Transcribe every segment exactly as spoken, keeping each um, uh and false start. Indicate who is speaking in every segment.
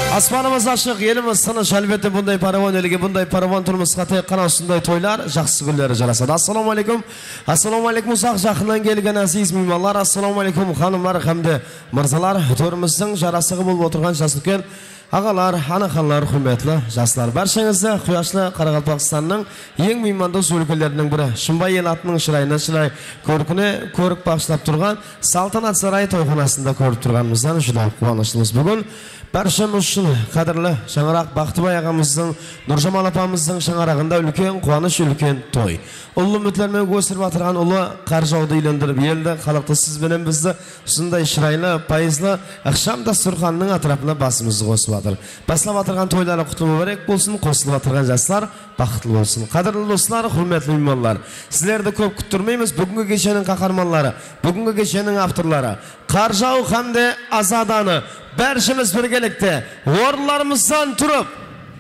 Speaker 1: Аспанымыз ашық, еліміз сыныш, әлбетте бұндай параван елге, бұндай параван тұрмысқа тек қана осындай тойлар, жақсы күндері жарасады. Ассаламу алейкум. Ассаламу алейкум, ұзақ жақыннан келген әзиз меймандар. Ассаламу алейкум, ханымдар, хамды мырзалар. Төріміздің жарасығы болып отырған жас үлкен ағалар, анаханлар, құрметлі жастар. Баршаңызды құяшлы Қарақалпақстанның ең меймандос өлкелерінің бірі, Шымбай ел атының шырайына шырай көркіне көрік бағыштап тұрған Салтанат сарай тойханасында көріп тұрғанымыздан жүдә қуаныштымыз. Бүгін баршамыз үшін қадірлі Шаңырақ Бақтыбай ағамыздың, Нұржамал апамыздың шаңырағында үлкен қуаныш, үлкен той. Ұлы үмітлермен көсіріп атырған ұлы қар жауды үйлендіріп елді, халықты сізбенен бізді ұсындай шырайлы, пайызлы ақшам дастұрханның атырапына басымызды қосып атыр. Басылап атырған тойлары құтты мүбәрек болсын, қосылып атырған жастар бақытлы болсын. Қадірлі достар, құрметлі меймандар, сіздерді көп күттірмейміз. Бүгінгі кешенің қаһарманлары, бүгінгі кешенің авторлары Қаржау Хамде Азаданы бәршіміз біргелікте орындарымыздан тұрып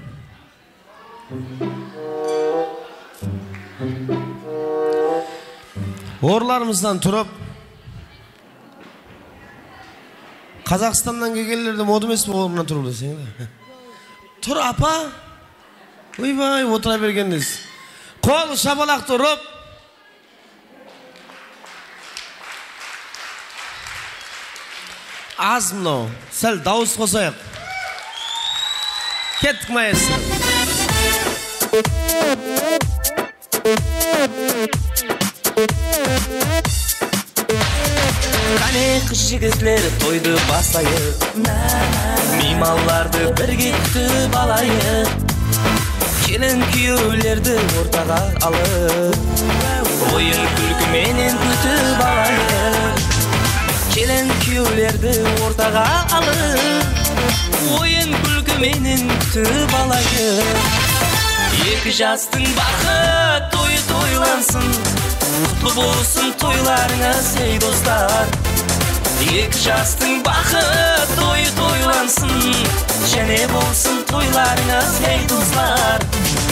Speaker 1: Орындарымыздан тұрып Қазақстаннан келгендерді моды емес пе орнынан тұру десең де. Тұр апа. Ойбай, отыра бергеніңіз. Қол шапалақ тұрып. Аз мынау, сәл дауыс қосайық. Кеттік маэстро.
Speaker 2: Қане қыз жігітлер тойды басайық, мейманларды бірге күтіп алайық, келін күйеулерді ортаға алып, ойын күлкіменен күтіп алайық. Келін күйеулерді ортаға алып, ойын күлкіменен күтіп алайық. Екі жастың бақыт тойы тойлансын, құтты болсын тойларыңыз, ей достар. Екі жастың бақыт тойы тойлансын, және болсын тойларыңыз, ей достар.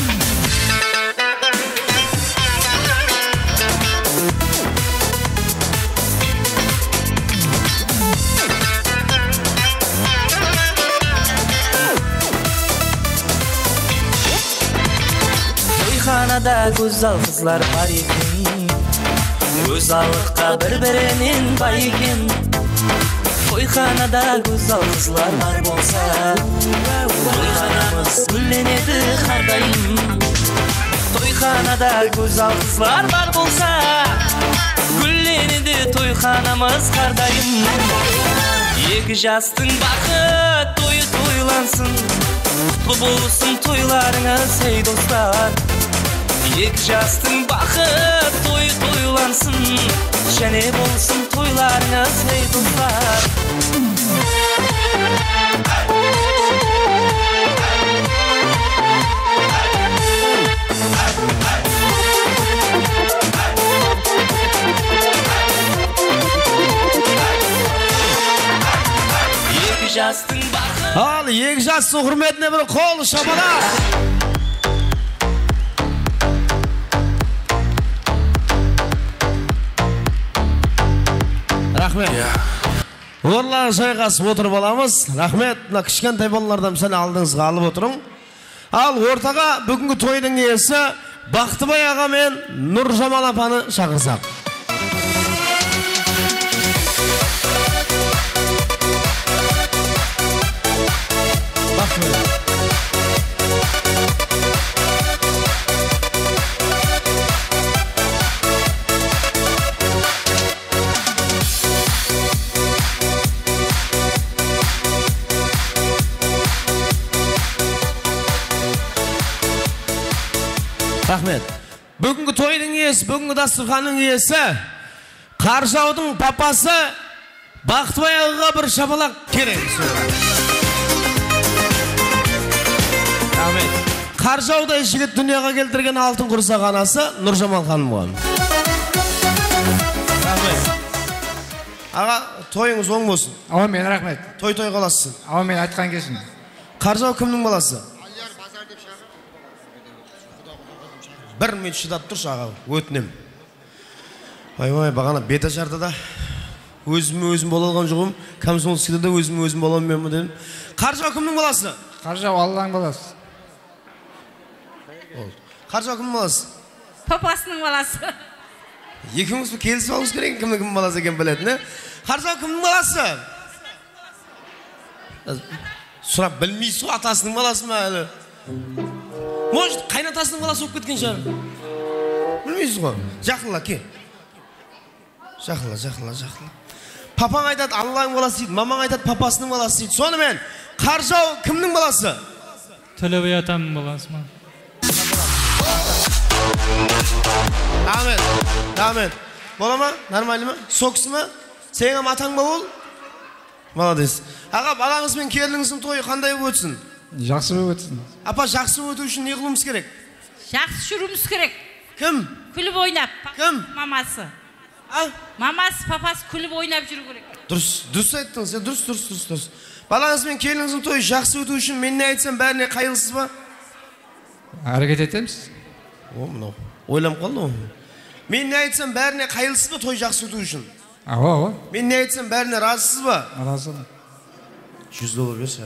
Speaker 2: Тойханада көзал қызлар бар екен, көзалыққа бір-бірінен бай екен. Тойханада көзал қызлар бар болса, тойханамыз гүлленеді қардайым. Тойханада көзал қызлар бар болса, гүлленеді тойханамыз қардайым. Екі жастың бақыт тойы тойлансын, құтты болсын тойларыңыз, ей достар. Екі жастың бақыт тойы тойлансын, және болсын тойларыңыз, ей достар. Екі жастың бақыт.
Speaker 1: Ал, екі жастың құрметіне бір қол шапалақ. Рахмет. Орлар жайғасып отырып аламыз. Рахмет. Кішкентай балалардан сәл алдыңызға алып отырың. Ал ортаға бүгінгі тойдың иесі Бақтыбай аға мен Нұржамал апаны шақырсақ. Бақтыбай. Рахмет. Бүгінгі тойдың иесі, бүгінгі дастұрханның иесі Қаржаудың папасы Бақтыбай ағаға бір шапалақ керек. Рахмет. Қаржаудай жігіт дүнияға келтірген алтын құрсақ анасы Нұржамал ханым ғой. Рахмет. Аға, тойыңыз оң болсын.
Speaker 3: Аумин, рахмет.
Speaker 1: Той-той қаласың.
Speaker 3: Аумин, айтқан кесін.
Speaker 1: Қаржау кімнің баласы? Бір минут шыдап тұршы аға, өтінем. Ай-ай, бағана бет ашарды да. Өзім өзім бола алған жоғым. Комсомольскийде де өзім өзім бола алмаймын дедім. Қаржау кімнің баласы?
Speaker 3: Қаржау Алланың баласы.
Speaker 1: Қаржау кімнің баласы?
Speaker 4: Папасының баласы.
Speaker 1: Екеуміз келісіп алуымыз керек, кімнің кімнің баласы екен білетін, ә? Қаржау кімнің баласы? Сұрап білмейсіз ғой, атасының баласы ма әлі? Может, қайнатасының баласы болып кеткен шығар? Білмейсіз ғой. Жақынла, ке. Жақынла, жақынла, жақынла. Папаң айтады, Алланың баласы дейді, мамаң айтады, папасының баласы дейді. Сонымен, Қаржау кімнің баласы?
Speaker 5: Төлебай атамның баласы ма?
Speaker 1: Ахмет, Ахмет. Бола ма? Нормально ма? Соксы ма? Сенің атаң ба ол? Молодец. Аға, балаңыз бен келініңіздің тойы қандай болып өтсін?
Speaker 3: Жақсы болып өтсін.
Speaker 1: Апа, жақсы өту үшін не қылуымыз керек?
Speaker 4: Жақсы жүруіміз керек.
Speaker 1: Кім?
Speaker 4: Күліп ойнап.
Speaker 1: Кім?
Speaker 4: Мамасы.
Speaker 1: А?
Speaker 4: Мамасы, папасы күліп ойнап жүру керек.
Speaker 1: Дұрыс, дұрыс айттыңыз, дұрыс, дұрыс, дұрыс, дұрыс. Балаңыз бен келініңіздің тойы жақсы өту үшін мен не айтсам бәріне қайғысыз ба?
Speaker 3: Әрекет етеміз.
Speaker 1: О, мынау. Ойланып қалды ғой. Мен не айтсам бәріне қайғысыз ба той жақсы өту үшін?
Speaker 3: Ау, ау.
Speaker 1: Мен не айтсам бәріне разысыз ба?
Speaker 3: Разымын.
Speaker 1: жүз доллар берші.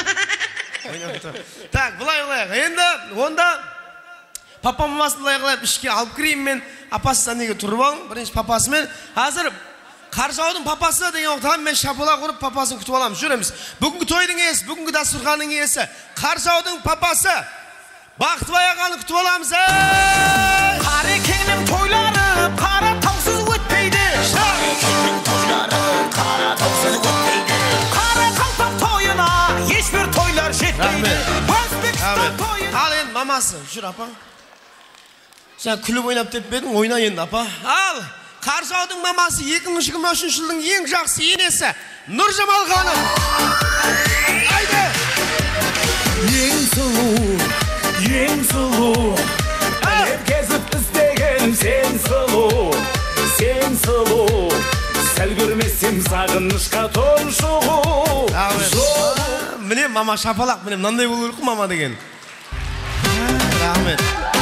Speaker 1: Так, былай қылайық. Енді онда папа мамасын былай қылайық, ішке алып кірейін мен. Апасы неге тұрып алың, бірінші папасымен. Қазір Қаржаудың папасы деген оқтан мен шапалақ ұрып папасын күтіп аламыз. Жүреміз. Бүгінгі тойдың иесі, бүгінгі дастарханның иесі Қаржаудың папасы Бақтыбай ағаны күтіп аламыз.
Speaker 2: Қарекеңнің тойлары қара таусыз өтпейді. Қарекеңнің тойлары қара таусыз өтпейді. Қара қалпақ тойына ешбір тойлар жетпейді. Өзбекстан тойына.
Speaker 1: Ал енді мамасы, жүр апа. Сен күліп ойнап деп бедің, ойна енді апа. Ал Қаржаудың мамасы екі мың жиырма үшінші жылдың ең жақсы енесі Нұржамал ханым. Айда!
Speaker 6: Ең сұлу, ең сұлу, әлем кезіп іздеген сен сұлу, сен сұлу, сәл көрмесем сағынышқа тұншығу.
Speaker 1: Міне мама шапалақ, міне мынандай болу керек мама деген. Рахмет.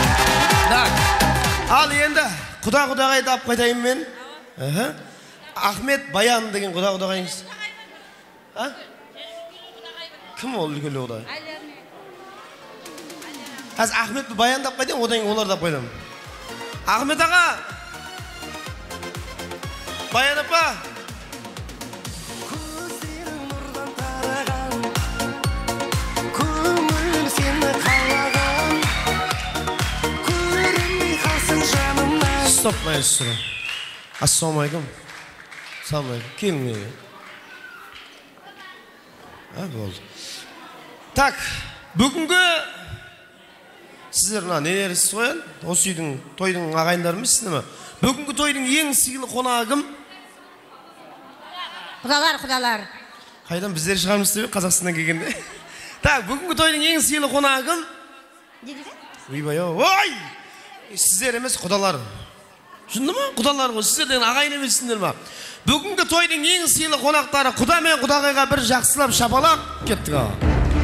Speaker 1: Ал енді құда-құдағайды алып қайтайын мен. Ахмет Баян деген құда-құдағайыңыз. Кім ол үлкелі құдай? Қазір Ахмет Баянды алып қайтайын, одан кейін оларды алып қайтайын. Ахмет аға! Баян апа! Стоп, маэстро. Ассаламалейкум. Ассаламалейкум. Келін меге. А, болды. Так, бүгінгі сіздер мына нелерісіз қоян? Осы үйдің, тойдың ағайындарымыз сізді ме? Бүгінгі тойдың ең сыйлы қонағы кім?
Speaker 4: Құдалар, құдалар.
Speaker 1: Қайдан біздер шығармыз деп, Қазақстаннан келгенде. Так, бүгінгі тойдың ең сыйлы қонағы кім? Ойбай, ой! Сіздер емес, құдалар. Шынды ма? Құдалар ғой, сіздерден ағайын емессіңдер ма? Бүгінгі тойдың ең сыйлы қонақтары құда мен құдағайға бір жақсылап шапалақ кеттік аға.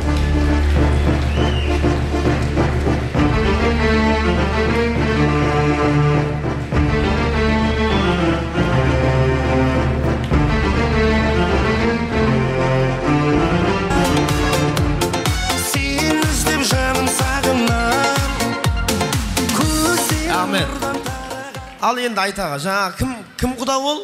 Speaker 2: Сен іздеп жаным сағынам.
Speaker 1: Ахмет. Ал енді айтаға, жаңа кім, кім құда ол?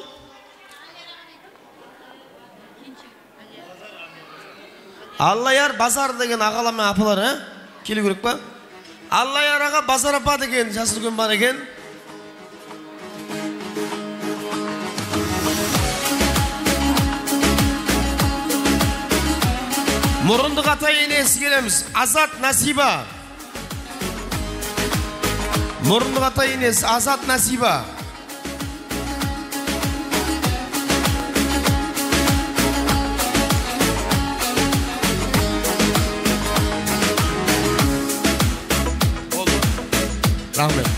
Speaker 1: Аллаяр Базар деген ағалар мен апалар, ә? Келу керек па? Аллаяр аға Базар апа деген жасы үлкен бар екен. Мұрындық ата енесі келеміз. Азат Насиба. Мұрындық ата енесі Азат Насиба. Рахмет.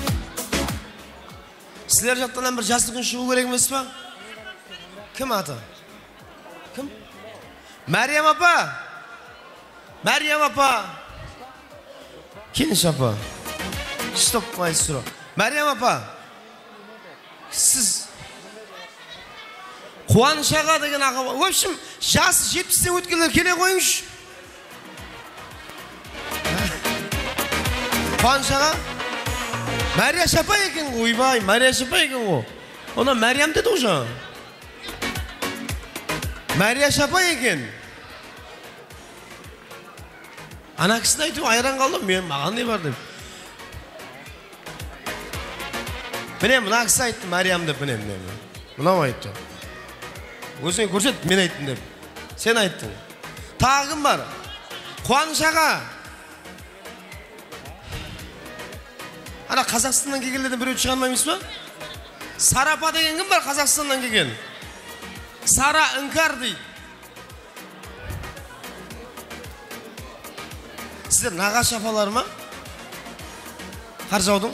Speaker 1: Сіздер жақтан бір жасы күн шығу керек емес па? Кім аты? Кім? Мәриям апа. Мәриям апа. Келінші апа. Стоп, маэстро. Мәриям апа. Сіз Қуаныш аға деген аға. В общем, жасы жетпістен өткендер келе қойыңызшы. Қуаныш аға. Мария Шапа екен ғой, ойбай, Мария Шапа екен ғой. Ona Meryem dedi hocam. Мария Шапа екен. Ана кісіні айтып айран қалдым, мен маған не бар деп. Міне мына кісі айтты Мариям деп, міне міне. Мынау айтты. Өзіңе көрсет, мен айттым деп. Сен айттың. Тағы кім бар? Қуаныш аға. Ана Қазақстаннан келгендерден біреу шығармаймыз ба? Сарапа деген кім бар Қазақстаннан келген? Сара Іңкар дейді. Сіздер нағашы апалар ма? Қаржаудың?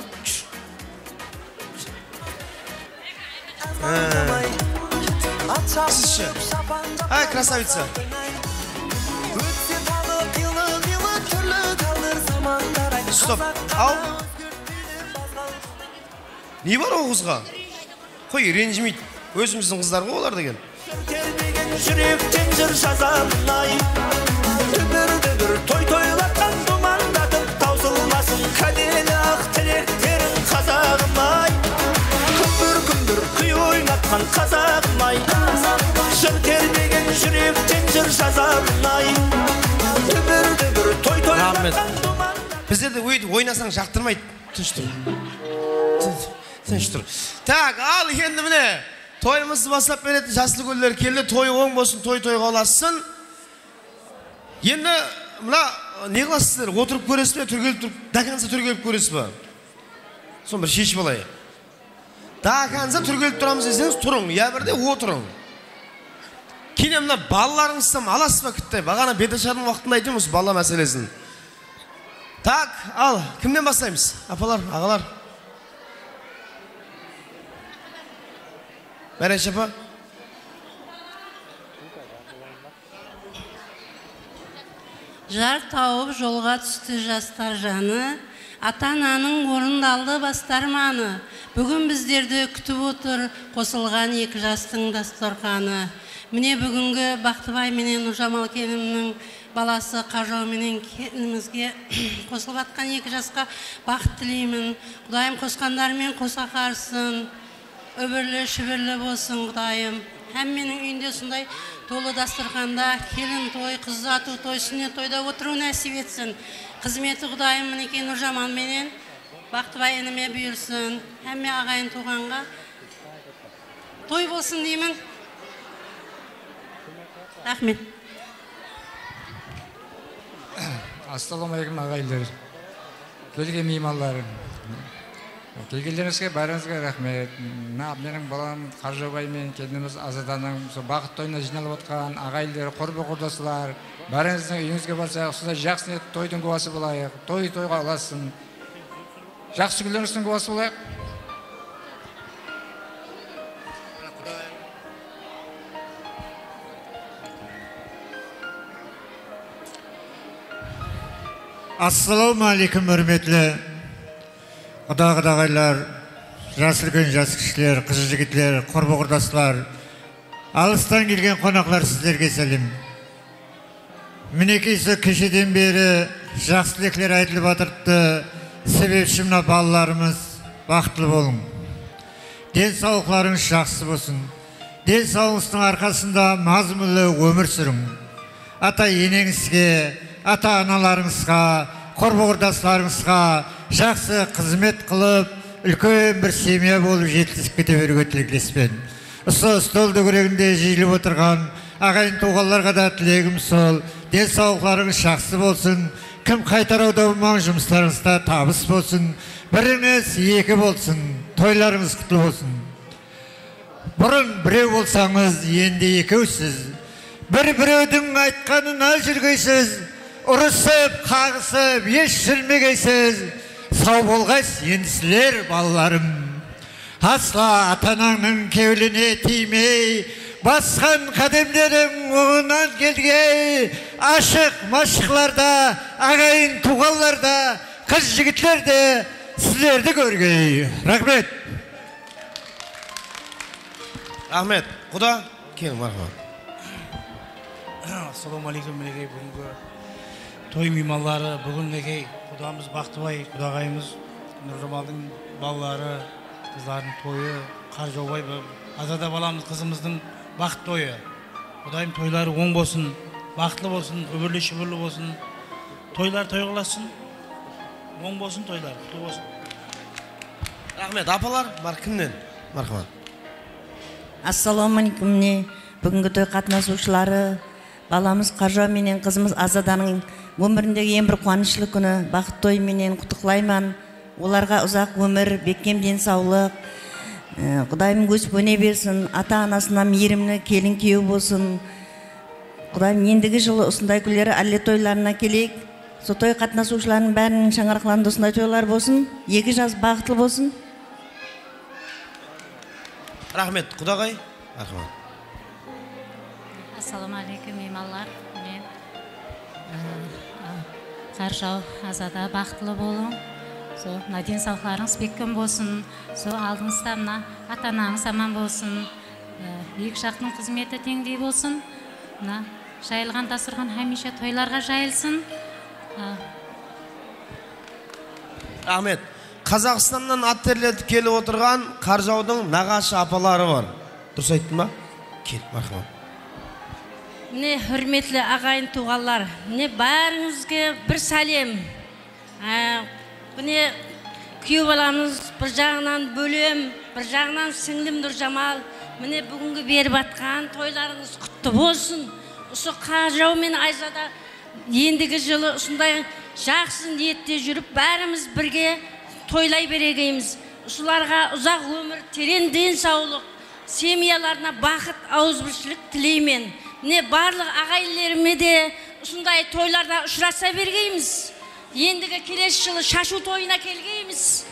Speaker 1: Сізші? Ай, красавица. Стоп, ау. Не бар о қызға? Қой, ренжімейді. Өзіміздің қыздар ғой олар деген.
Speaker 6: Тербеген жүректен жыр жазамын-ай, дүбір-дүбір той-тойлатқан думандатып таусылмасын кәделі ақ тілектерін қазағым-ай, күмбір-күмбір күй ойнатқан қазағым-ай, жыр тербеген жүректен жыр жазамын-ай, дүбір-дүбір той-тойлатқан думандатып.
Speaker 1: Біздерді ойнасаң жақтырмайды. Тыныш тұр. Тыныш тұр. Так, ал енді міне. Тойымызды бастап беретін жасыл көлдер келді, той оң болсын, той тойға оласын. Енді, мына, не қыласыздар, отырып көресіз бе, түргеліп тұрып, даканса түргеліп көресіз бе? Сон бір шешіп алайы. Даканса түргеліп тұрамыз десеңіз, тұрың, я бірде отырың. Кейде мына балаларыңыздан аласыз ба күтті? Бағана беташардың уақытында айтым осы бала мәселесін. Так, ал, кімден бастаймыз? Апалар, ағалар. Мария Шапа.
Speaker 7: Жар тауып жолға түсті жастар жаны, ата-ананың орындалды бастарманы. Бүгін біздерді күтіп отыр қосылған екі жастың дастарханы. Міне бүгінгі Бақтыбай менен Нұржамал келіннің баласы Қажау менен келінімізге қосылып атқан екі жасқа бақыт тілеймін. Құдайым қосқандармен қоса қарсын. Өбірлі шүбірлі болсын Құдайым. Әм менің үйінде сондай толы дастарханда келін той, қыз ұзату той, сүннет тойда отыру нәсіп етсін. Қызметі Құдайым мінеке Нұржамал менен Бақтыбай ініме бұйырсын. Әмме ағайын туғанға той болсын деймін. Рахмет.
Speaker 3: Ассалаумағалейкум ағайлар. Келген меймандар. Келгендеріңізге бәріңізге рахмет. Менің балам Қаржабай мен келініміз Азаданың бақыт тойына жиналып отқан ағайлар, құрбы құрдасылар, бәріңіздің үйіңізге барсақ, сонда жақсы ниет тойдың куәсі болайық. Той тойға аласын. Жақсы күндеріңіздің куәсі болайық.
Speaker 8: Ассалаумағалейкум, үрметлі құда-құдағайлар, жас үлкен жас кішілер, қыз жігітлер, құрбы құрдастар, алыстан келген қонақлар, сіздерге сәлем. Мінекейсі кешеден бері жақсы тілектер айтылып отырды, себепші мына балаларымыз бақытлы болың. Денсаулықтарыңыз жақсы болсын. Денсаулықтың арқасында мазмұлы өмір сүрің. Ата енеңізге, ата аналарыңызға, құрбы құрдастарыңызға жақсы қызмет қылып, үлкен бір семья болып жеткізіп кете беруге тілектеспен. Осы стол дөңгелегінде жиылып отырған ағайын туғанларға да тілегім сол. Денсаулықтарыңыз жақсы болсын. Кім қайтарауда болмаң, жұмыстарыңызда табыс болсын. Біріңіз екі болсын. Тойларыңыз құтты болсын. Бұрын біреу болсаңыз, енді екеусіз. Бір-біреудің айтқанын ал жүргейсіз. Ұрысып, қағысып, еш жүрмегейсіз. Сау болғайсыз, енді сілер балаларым. Асла ата-анаңның кеуіліне тимей, басқан қадемдерің оңынан келгей, ашық машықларда, ағайын туғанларда, қыз жігітлерде сіздерді көргей. Рахмет.
Speaker 1: Рахмет. Құда, Кел, мархабат.
Speaker 9: Ассалаумағалейкум мінекей бүгінгі той меймандары, бүгін мінекей құдамыз Бақтыбай, құдағайымыз Нұржамалдың балалары, қыздардың тойы, Қаржаубай, Азада баламыз қызымыздың бақыт тойы. Құдайым тойлары оң болсын, бақытлы болсын, өмірлі шүбірлі болсын, тойлар той қыласын, оң болсын тойлар, құтты болсын.
Speaker 1: Рахмет, апалар, бар кімнен? Мархабат.
Speaker 10: Ассалаумағалейкум, міне бүгінгі той қатынасушылары, баламыз Қаржау менен қызымыз Азаданың өміріндегі ең бір қуанышлы күні, бақыт той менен құттықтаймын. Оларға ұзақ өмір, бекем денсаулық, Құдайым өсіп өне берсін, ата-анасына мейірімді келін күйеу болсын. Құдайым ендігі жылы осындай күндері әлі тойларына келейік. Сол той қатынасушылардың бәрінің шаңырақларында осындай тойлар болсын, екі жас бақытлы болсын.
Speaker 1: Рахмет, құдағай. Рахмет.
Speaker 11: Ассалаумағалейкум, меймандар. Қаржау, Азада бақытлы болың. Сол денсаулықтарыңыз бекем болсын. Сол алдыңызда мына ата-анаңыз аман болсын. Екі жақтың қызметі теңдей болсын. Мына жайылған дастархан хәмише тойларға жайылсын.
Speaker 1: Рахмет. Қазақстаннан ат терлетіп келіп отырған Қаржаудың нағашы апалары бар. Дұрыс айттым ба? Кел, мархабат.
Speaker 7: Міне hürmetli ағайын туғалар, міне бәріңізге бір сәлем. Міне күйеу баламыз бір жағынан бөлем, бір жағынан сіңлім Нұржамал. Міне бүгінгі беріп атқан тойларыңыз құтты болсын. Осы Қаржау мен Айзада ендігі жылы осындай жақсы ниетте жүріп, бәріміз бірге тойлай берегейміз. Осыларға ұзақ өмір, терең денсаулық, семьяларына бақыт, ауызбіршілік тілеймен. Не барлық ағайлеріме де осындай тойларда ұшыраса бергейміз. Ендігі келесі жылы шашу тойына келгейміз.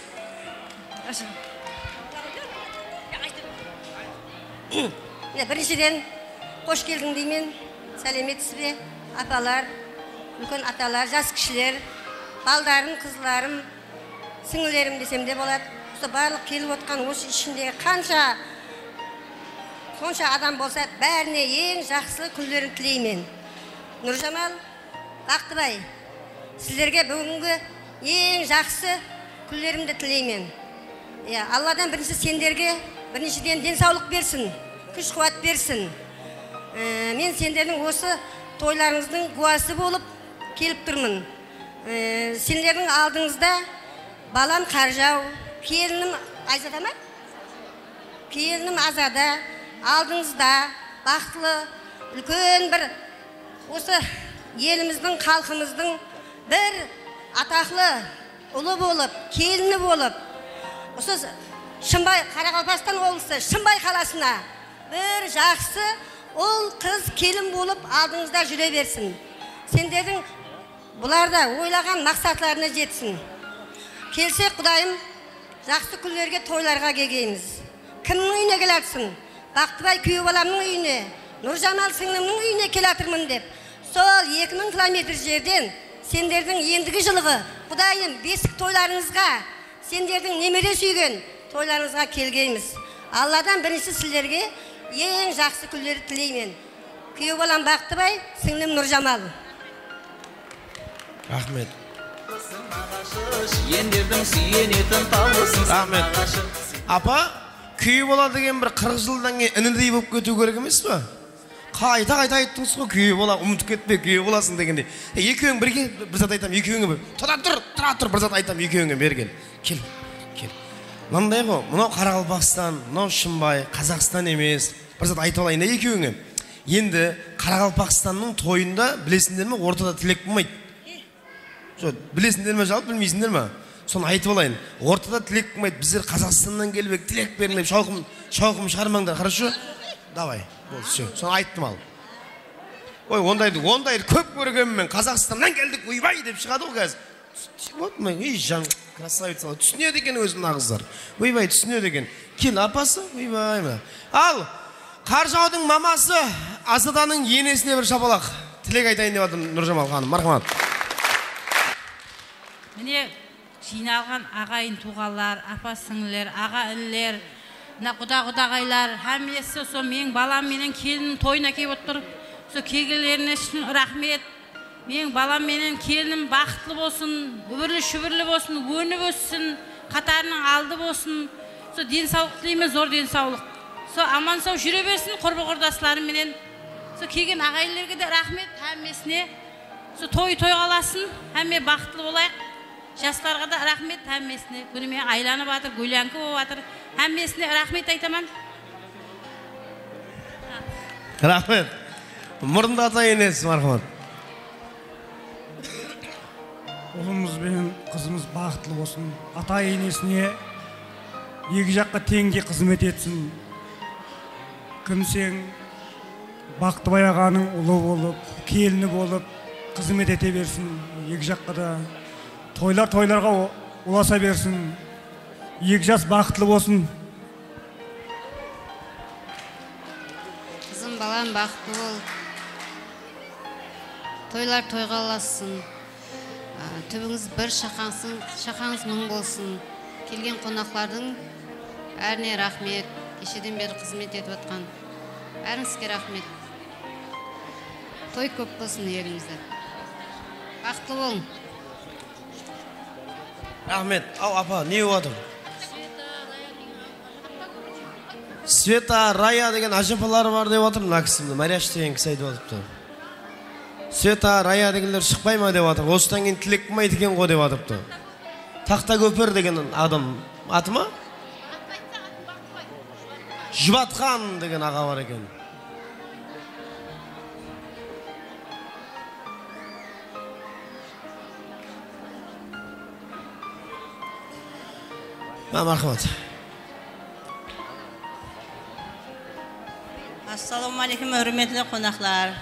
Speaker 12: Біріншіден қош келдің деймен, сәлеметсіз бе, апалар, үлкен аталар, жас кішілер, балдарым, қызларым, сіңілерім десем де болады. Осы барлық келіп отқан осы ішіндегі қанша қанша адам болса, бәріне ең жақсы күндерін тілеймен. Нұржамал, Бақтыбай, сіздерге бүгінгі ең жақсы күндерімді тілеймен. Алладан бірінші сендерге біріншіден денсаулық берсін, күш қуат берсін. Мен сендердің осы тойларыңыздың куәсі болып келіп тұрмын. Сендердің алдыңызда балам Қаржау, келінім Айзада ма? Келінім Азада, алдыңызда бақытлы, үлкен бір осы еліміздің, халқымыздың бір атақлы ұлы болып, келіні болып, осы Шымбай, Қарақалпастан облысы, Шымбай қаласына бір жақсы ол қыз келін болып алдыңызда жүре берсін. Сендердің бұларда ойлаған мақсатларына жетсін. Келсе Құдайым, жақсы күндерге тойларға келгейміз. Кімнің үйіне келатсың? Бақтыбай күйеу баламның үйіне, Нұржамал сіңлімнің үйіне келатырмын деп. Сол екі мың километр жерден сендердің ендігі жылғы Құдайым бесік тойларыңызға, сендердің немере сүйген тойларыңызға келгейміз. Алладан бірінші сіздерге ең жақсы күндерді тілеймен. Күйеу балам Бақтыбай, сіңлім Нұржамал.
Speaker 1: Рахмет.
Speaker 6: Рахмет.
Speaker 1: Апа, күйеу бала деген бір қырық жылдан кейін інідей болып кету керек емес пе? Қайта қайта айттыңыз ғой, күйеу бала ұмытып кетпе, күйеу баласың дегенде. Екеуің бірге бір зат айтам, екеуіңе бір. Тұра тұр, тұра тұр, бір зат айтам, екеуіңе бер кел. Кел, кел. Мынандай ғой, мынау Қарақалпақстан, мынау Шымбай, Қазақстан емес. Бір зат айтып алайын да екеуіңе. Енді Қарақалпақстанның тойында білесіңдер ме, ортада тілек болмайды. Жоқ, білесіңдер ме, жалпы білмейсіңдер ме? Соны айтып алайын. Ортада тілек болмайды. Біздер Қазақстаннан келбек, тілек беріңдер, шауқым, шауқым шығармаңдар, хорошо? Давай, болды, все. Соны айттым ал. Ой, ондайды, ондайды көп көргенмен Қазақстаннан келдік, ойбай деп шығады ғой қазір. Вот мен, ей жан, красавица, түсінеді екен өзім нағыздар. Ойбай, түсінеді екен. Кел, апасы, ойбай ма. Ал, Қаржаудың мамасы Азаданың енесіне бір шапалақ. Тілек айтайын деп атым Нұржамал ханым, мархамат.
Speaker 4: Міне жиналған ағайын туғалар, апа сіңлілер, аға ілілер, мына құда құдағайлар әмесі со менің балам менен келінім тойына келіп отыр. Со кегелеріне рахмет. Менің балам менен келінім бақытлы болсын, үбірлі шүбірлі болсын, өніп өссін, қатарының алды болсын. Со денсаулық тілеймін, зор денсаулық. Со аман сау жүре берсін құрбы құрдастарым менен. Со келген ағайлерге де рахмет, әммесіне. Со той той қаласын, әмме бақытлы болайық. Жастарға да рахмет, әммесіне. Күніме айланып атыр, гүлянкі болып атыр. Әммесіне рахмет айтаман.
Speaker 1: Рахмет. Мұрында ата енесіз, мархамат.
Speaker 13: Ұлымыз бен қызымыз бақытлы болсын. Ата енесіне екі жаққа теңге қызмет етсін. Күмсең Бақтыбай ағаның ұлы болып, келіні болып қызмет ете берсін. Екі жаққа да тойлар тойларға ұласа берсін. Екі жас бақытлы болсын.
Speaker 14: Қызым балам бақытты бол. Тойлар тойға ұласын. Түбіңіз бір шақаңсын, шақаңыз мың болсын. Келген қонақлардың әріне рахмет. Кешеден бері қызмет етіп отқан. Бәріңізге рахмет. Той көп болсын елімізде. Бақытлы болың.
Speaker 1: Рахмет. Ау, апа, не өтім? Света, Рая деген ажапалары бар деп отыр, мына кісімді. Марияш деген кісі айтып отыпты. Света, Рая дегендер шықпай ма деп отыр. Осыдан кейін тілек қылмайды екен ғой деп отыпты. Тақта көпір деген адам аты ма? Жұбатқан деген аға бар екен. Мархамат.
Speaker 10: Ассалаумағалейкум, өрметлі қонақлар.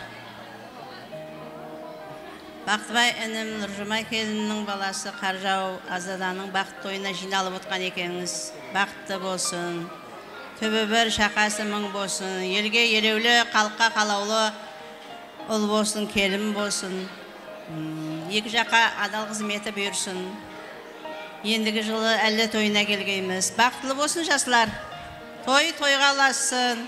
Speaker 10: Бақтыбай інім Нұржымай келіннің баласы Қаржау Азаданың бақыт тойына жиналып отқан екеніңіз. Бақытты болсын. Түбі бір шақасы мың болсын. Елге елеулі, қалыққа қалаулы ұл болсын, келім болсын. Екі жаққа адал қызметі бұйырсын. Ендігі жылы әлі тойына келгейміз. Бақытлы болсын жасылар. Той тойға аласын.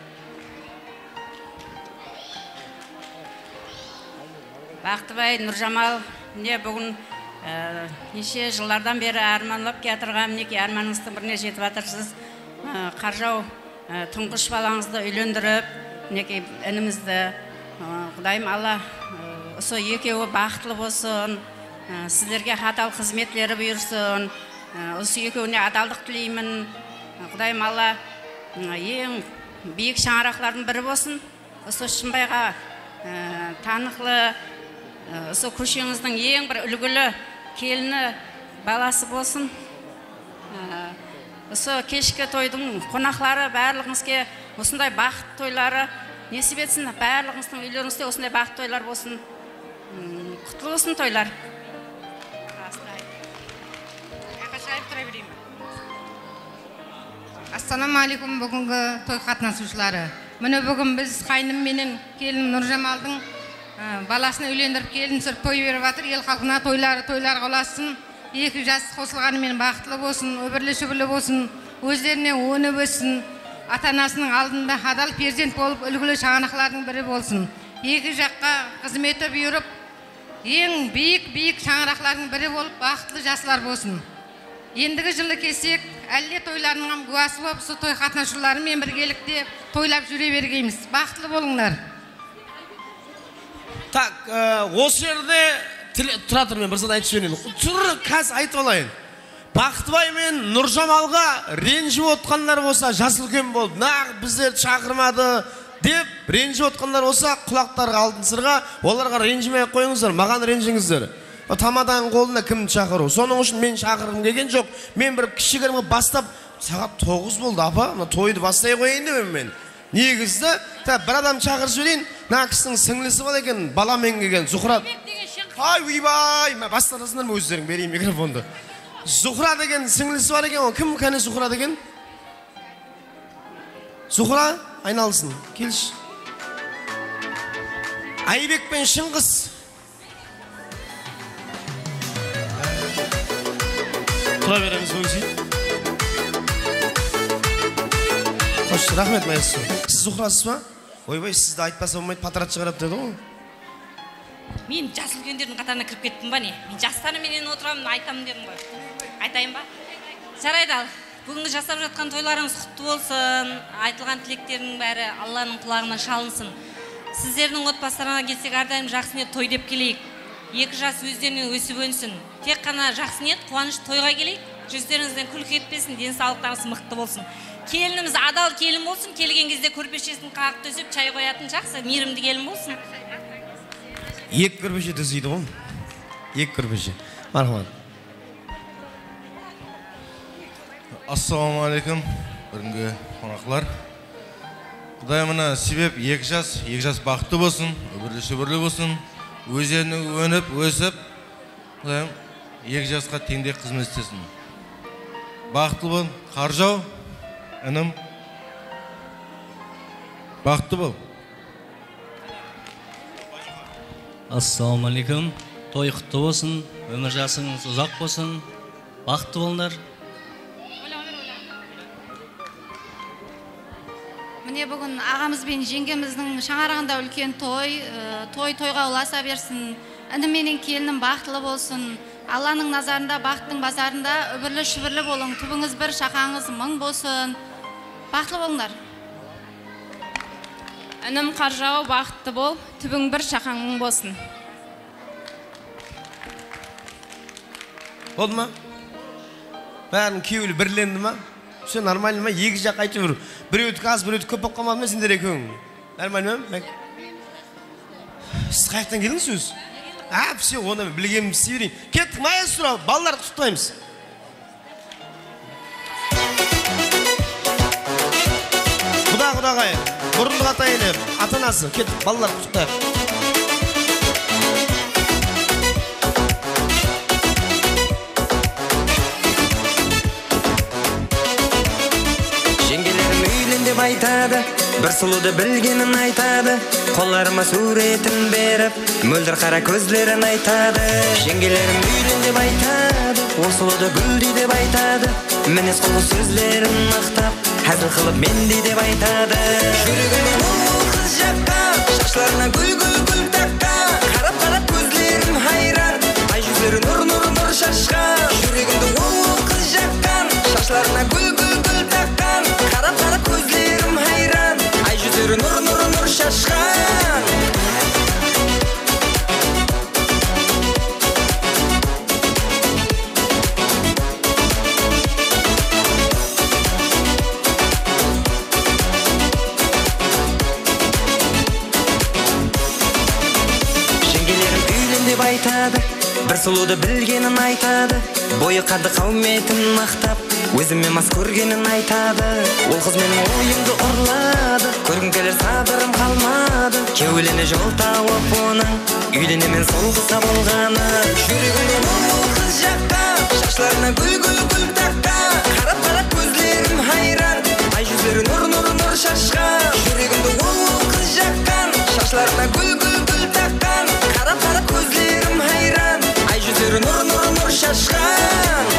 Speaker 4: Бақтыбай Нұржамал, не бүгін неше жылдардан бері арманлап кетірған, неке арманыңыздың біріне жетіп атырсыз. Қаржау тұңғыш балаңызды үйлендіріп, неке інімізді. Құдайым Алла, осы екеуі бақытлы болсын. Сіздерге адал қызметлері бұйырсын. Осы екеуіне адалдық тілеймін. Құдайым Алла ең биік шаңырақтардың бірі болсын. Осы Шымбайға танықлы, осы көшеңіздің ең бір үлгілі келіні баласы болсын. Осы кешкі тойдың қонақлары барлығыңызге осындай бақыт тойлары несіп етсін. Барлығыңыздың үйлеріңізде осындай бақыт тойлар болсын. Құтлы болсын тойлар.
Speaker 15: Ассаламағалейкум бүгінгі той қатынасушылары. Міне бүгін біз қайным менен келін Нұржамалдың баласына үйлендіріп келін сүріп той беріп жатыр. Ел халқына тойлары тойлар қоласын. Екі жас қосылғанымен бақытлы болсын, өбірлі шүбірлі болсын, өздеріне өніп өссін. Ата-анасының алдында адал перзент болып, үлгілі шаңырақтардың бірі болсын. Екі жаққа қызметі бұйырып, ең биік-биік шаңырақтардың бірі болып, бақытлы жасылар болсын. Ендігі жылы келсек, әлде тойларының куәсі болып, сол той қатынасушыларымен біргелікте тойлап жүре бергейміз. Бақытлы болыңдар.
Speaker 1: Так, осы жерде тұра тұр, мен бір зат айтып жөнейін. Тұр, қазір айтып алайын. Бақтыбай мен Нұржамалға ренжіп отқандар болса, жас үлкен болды, нақ біздерді шақырмады деп ренжіп отқандар болса, құлақтарға алтын сырға, оларға ренжімей қойыңыздар, маған ренжіңіздер. Тамадан қолына кімді шақыру? Соның үшін мен шақырғым келген жоқ. Мен бір кішігірімге бастап, сағат тоғыз болды, апа, тойды бастай қойайын деп мен. Негізді, бір адам шақырып жіберейін, мына кісінің сіңлісі бар екен, баламен келген, Зухра. Ай, уйбай, бастарасыңдар ма өздерің, берейін микрофонды. Зухра деген сіңлісі бар екен, кім кәне Зухра деген? Зухра, айналсын, келші. Айбек пен Шыңғыс. Тұра береміз өңсей. Xo'sh, rahmat maestro. Siz uxlasizmi? Oyboy, sizda aytpasa bo'lmaydi, patrat chiqarib dedi u.
Speaker 16: Мен жас үлкендердің қатарына кіріп кеттім ба не? Мен жастарменен отырамын, айтамын дедім ғой. Айтайын ба? Жарайды ал. Бүгінгі жасап жатқан тойларыңыз құтты болсын. Айтылған тілектердің бәрі Алланың құлағына шалынсын. Сіздердің отбасыларына келсек, әрдайым жақсы ниет той деп келейік. Екі жас өздерінен өсіп өнсін. Тек қана жақсы ниет, қуаныш тойға келейік. Жүздеріңізден күлкі етпесін, денсаулықтарыңыз мықты болсын. Келініміз адал келін болсын, келген кезде көрпешесін қағып төсеп, чай қоятын жақсы, мейірімді келін болсын.
Speaker 1: Екі көрпеше төсейді ғой. Екі көрпеше. Мархамат.
Speaker 17: Ассалаумағалейкум, бүгінгі қонақлар. Құдай мына себеп екі жас, екі жас бақытты болсын, өмірлі шүбірлі болсын, өздерінің өніп, өсіп, Құдайым екі жасқа теңдей қызмет істесін. Бақытты бол, Қаржау, інім, бақытты бол.
Speaker 18: Ассалаумағалейкум, той құтты болсын, өмір жасыңыз ұзақ болсын, бақытты болыңдар.
Speaker 14: Міне бүгін ағамыз бен жеңгеміздің шаңырағында үлкен той, той тойға ұласа берсін. Інім менен келінім бақытлы болсын. Алланың назарында, бақыттың базарында үбірлі шүбірлі болың. Түбіңіз бір, шақаңыз мың болсын. Бақытлы болыңдар.
Speaker 19: Інім Қаржау, бақытты бол, түбің бір, шақаң мың болсын.
Speaker 1: Болды ма? Бәрін күйеулі бірленді ма? Все нормально ма? Екі жақ айтып жүр. Біреуді аз, біреуді көп болып қалмады ма сендер екеуің? Нормально ма? Сіз қаяқтан келдіңіз сөз? А, все, оны білгенім істей берейін. Кеттік, маэстро, балаларды құттықтаймыз. Құда құдағай, бұрындық ата елі, ата-анасы, кеттік, балаларды құттықтайық.
Speaker 20: Айтады, бір сұлуды білгенін айтады, қоларыма суретін беріп, мөлдір қара көздерін айтады. Жеңгелерім үйлен деп айтады, ол сұлуды гүлдей деп айтады, мінез құлы сөздерін мақтап, әзіл қылып мендей деп айтады. Жүрегім ол қыз жаққа, шашларына гүл-гүл-гүл таққа, қарап-қарап көздерім хайран, ай жүздері нұр-нұр-нұр шашқан. Жүрегімді ол қыз жаққан, шашларына гүл-гүл-гүл таққан, қарап-қарап көздерім хайран, ай жүздері нұр-нұр-нұр шашқан. Жеңгелерім үйлен деп айтады, бір сұлуды білгенін айтады, бойы қады қауметін мақтап, өзіме мас көргенін айтады. Ол қыз менің ойымды ұрлады, көргім келер сабырым қалмады, кеулене жол тауып оның, үйленемен сол қыса болғаны. Жүрегімді ол қыз жаққа, шашларына гүл-гүл-гүл таққа, қарап-қарап көздерім хайран, ай жүздері нұр-нұр-нұр шашқан. Жүрегімді ол қыз жаққан, шашларына гүл-гүл-гүл таққан, қарап-қарап көздерім хайран, ай жүздері нұр-нұр-нұр шашқан.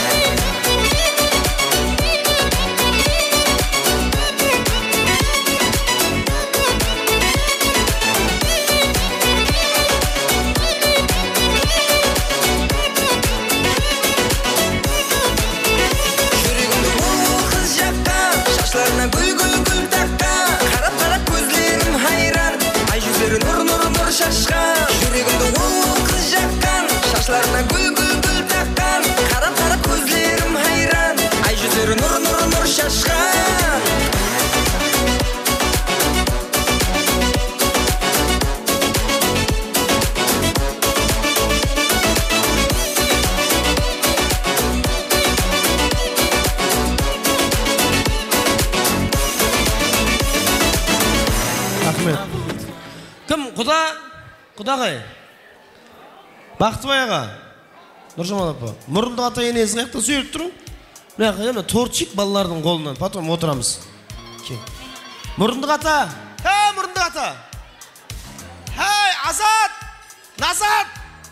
Speaker 20: Гүл-гүл-гүл таққа, қарап-қарап көздерім хайран, ай жүздері нұр-нұр-нұр шашқан. Жүрегімді ол қыз жаққан, шашларына гүл-гүл-гүл таққан, қарап-қарап көздерім хайран, ай жүздері нұр-нұр-нұр шашқан.
Speaker 1: Кім? Құда? Құдағай? Бақтыбай аға? Нұржамал апа? Мұрындық ата енесі қаяқта сөйлеп тұру? Мына тортчик балалардың қолынан, потом отырамыз. Мұрындық ата? Хей, Мұрындық ата? Хей, Азат! Назат!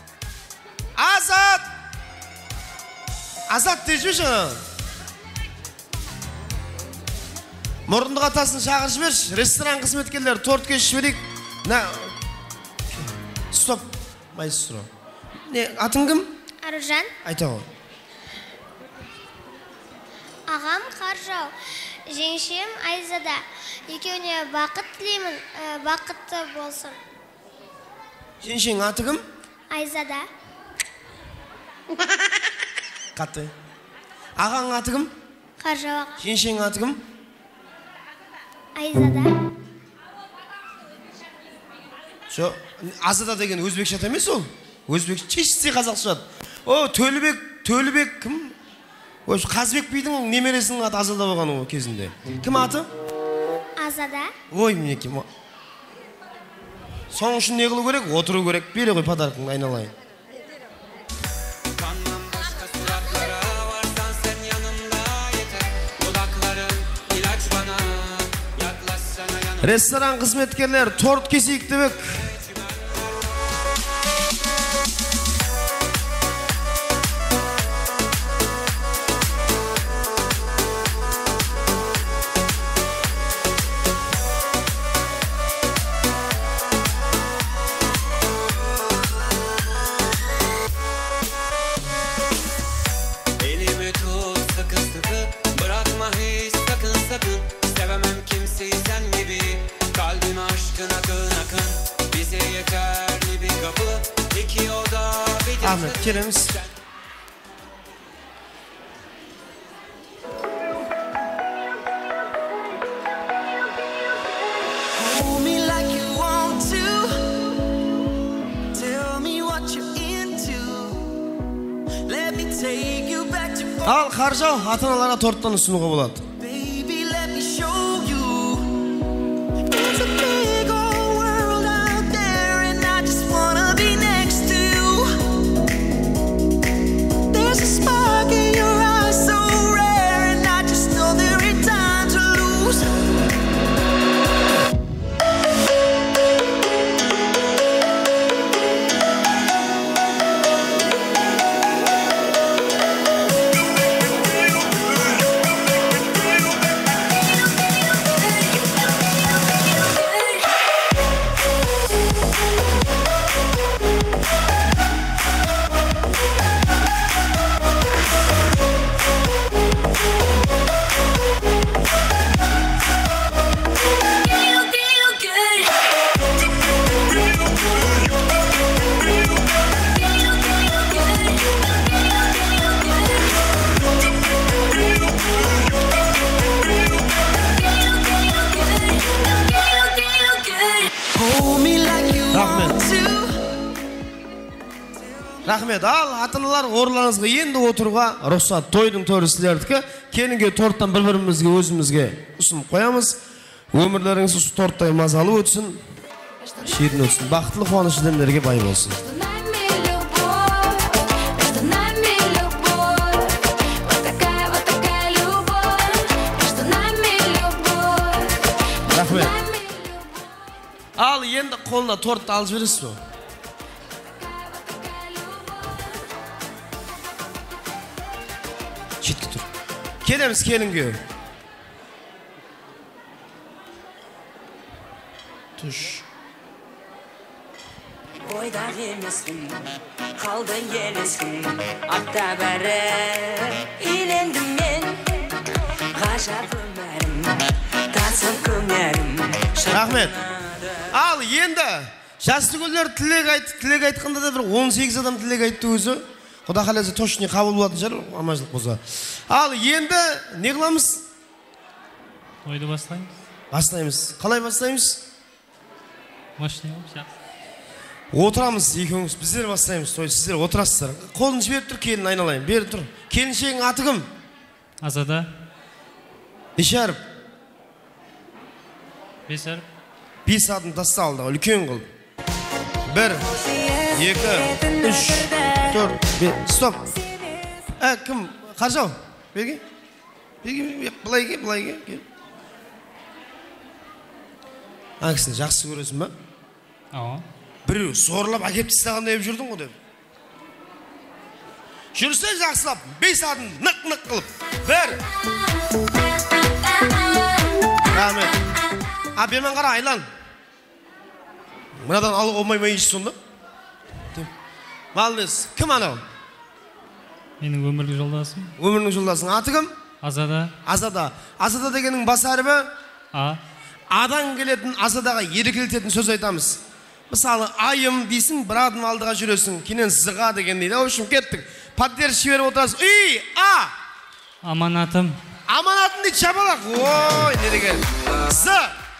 Speaker 1: Азат! Азат дешмеші? Мұрындық атасын шағыршы берші. Ресторан қызметкерлері торт кешіп жіберейік. Стоп. Майстро. Не, атың кім?
Speaker 21: Аружан.
Speaker 1: Айта ғой.
Speaker 21: Ағам Қаржау, жеңшем Айзада. Екеуіне бақыт тілеймін, бақытты болсын.
Speaker 1: Жеңшең аты кім?
Speaker 21: Айзада.
Speaker 1: Қатты. Ағаң аты кім?
Speaker 21: Қаржау аға.
Speaker 1: Жеңшең аты кім?
Speaker 21: Айзада.
Speaker 1: Жо, Азада деген өзбекше аты емес ол? Өзбекше, чешсе қазақша аты. О, Төлібек, Төлібек кім? Қазбек бидің немересінің аты Азада болған ол кезінде. Кім аты?
Speaker 21: Азада.
Speaker 1: Ой, мінеке. Соң үшін не қылу керек? Отыру керек. Бере ғой подаркың айналайын. Ресторан қызметкерлер торт кесейік дебек.
Speaker 22: Elimi tut sıkı sıkı, bırakma hiç sakın sakın. Sevemem kimseyi sen gibi, kalbime aşkın akın akın. Bize yeterli bir kapı, iki oda bir
Speaker 1: Ahmet, Keremiz.
Speaker 6: Hold me like you want to. Tell me what you're into. Let me take you back to.
Speaker 1: Ал Қаржау ата-аналарға торттан ұсынуға болады.
Speaker 6: Baby, let me show you. There's a big old world out there, and I just wanna be next to you. There's a spark in your eyes so rare, and I just know there ain't time to lose. Hold me like you
Speaker 1: Рахмет.
Speaker 6: want to.
Speaker 1: Рахмет. Ал ата-аналар орныңызға енді отыруға рұқсат. Тойдың торы сіздердікі. Келінге торттан бір-бірімізге өзімізге ұсынып қоямыз. Өмірлеріңіз осы торттай мазалы өтсін, ширин өтсін. Бақытлы қуаныш демдерге бай болсын. Рахмет. Ал енді қолына тортты алып жібересіз бе? Шетке тұр. Келеміз келінге. Түш.
Speaker 23: Бойдақ емеспін, қалды елеспін, артта бәрі үйлендім мен, ғажап өмірім, тасып көңерім.
Speaker 1: Рахмет. Ал енді жасты гүлдер тілек айтты, тілек айтқанда да бір он сегіз адам тілек айтты өзі. Құда қаласа точно қабыл болатын шығар, аманшылық болса. Ал енді не қыламыз?
Speaker 5: Тойды бастаймыз.
Speaker 1: Бастаймыз. Қалай бастаймыз?
Speaker 5: Бастаймыз, жақсы.
Speaker 1: Отырамыз екеуміз, біздер бастаймыз, той сіздер отырасыздар. Қолын жіберіп тұр, келін айналайын, бері тұр. Келіншегің аты кім?
Speaker 5: Азада.
Speaker 1: Неше әріп?
Speaker 5: Бес әріп.
Speaker 1: Бес атын таста алды, үлкен қыл. Бір, екі, үш, төрт, бес, стоп. Ә, кім? Қаржау? Берге? Берге, бұлай ке, бұлай ке. Әкісін жақсы көресің ба?
Speaker 5: Ау.
Speaker 1: Біреу сорлап әкеп тістаған деп жүрдің ғой деп. Жүрсе жақсылап, бес атын нық-нық қылып. Бір. Рахмет. А бермен қара Айлан. Мынадан алып olmay ма еш сонда? Малдес. Кім анау?
Speaker 5: Менің өмірлік жолдасым.
Speaker 1: Өмірлік жолдасың. Аты кім?
Speaker 5: Азада.
Speaker 1: Азада. Азада дегеннің бас әрібі?
Speaker 5: А.
Speaker 1: Адан келетін Азадаға ерекелететін сөз айтамыз. Мысалы, айым дейсің, бір адым алдыға жүресің, кенен зыға деген дейді. О, үшін кеттік. Поддержки беріп отырасың. Үй, а!
Speaker 5: Аманатым.
Speaker 1: Аманатын дейді шабалақ. Ой, не деген. Зы.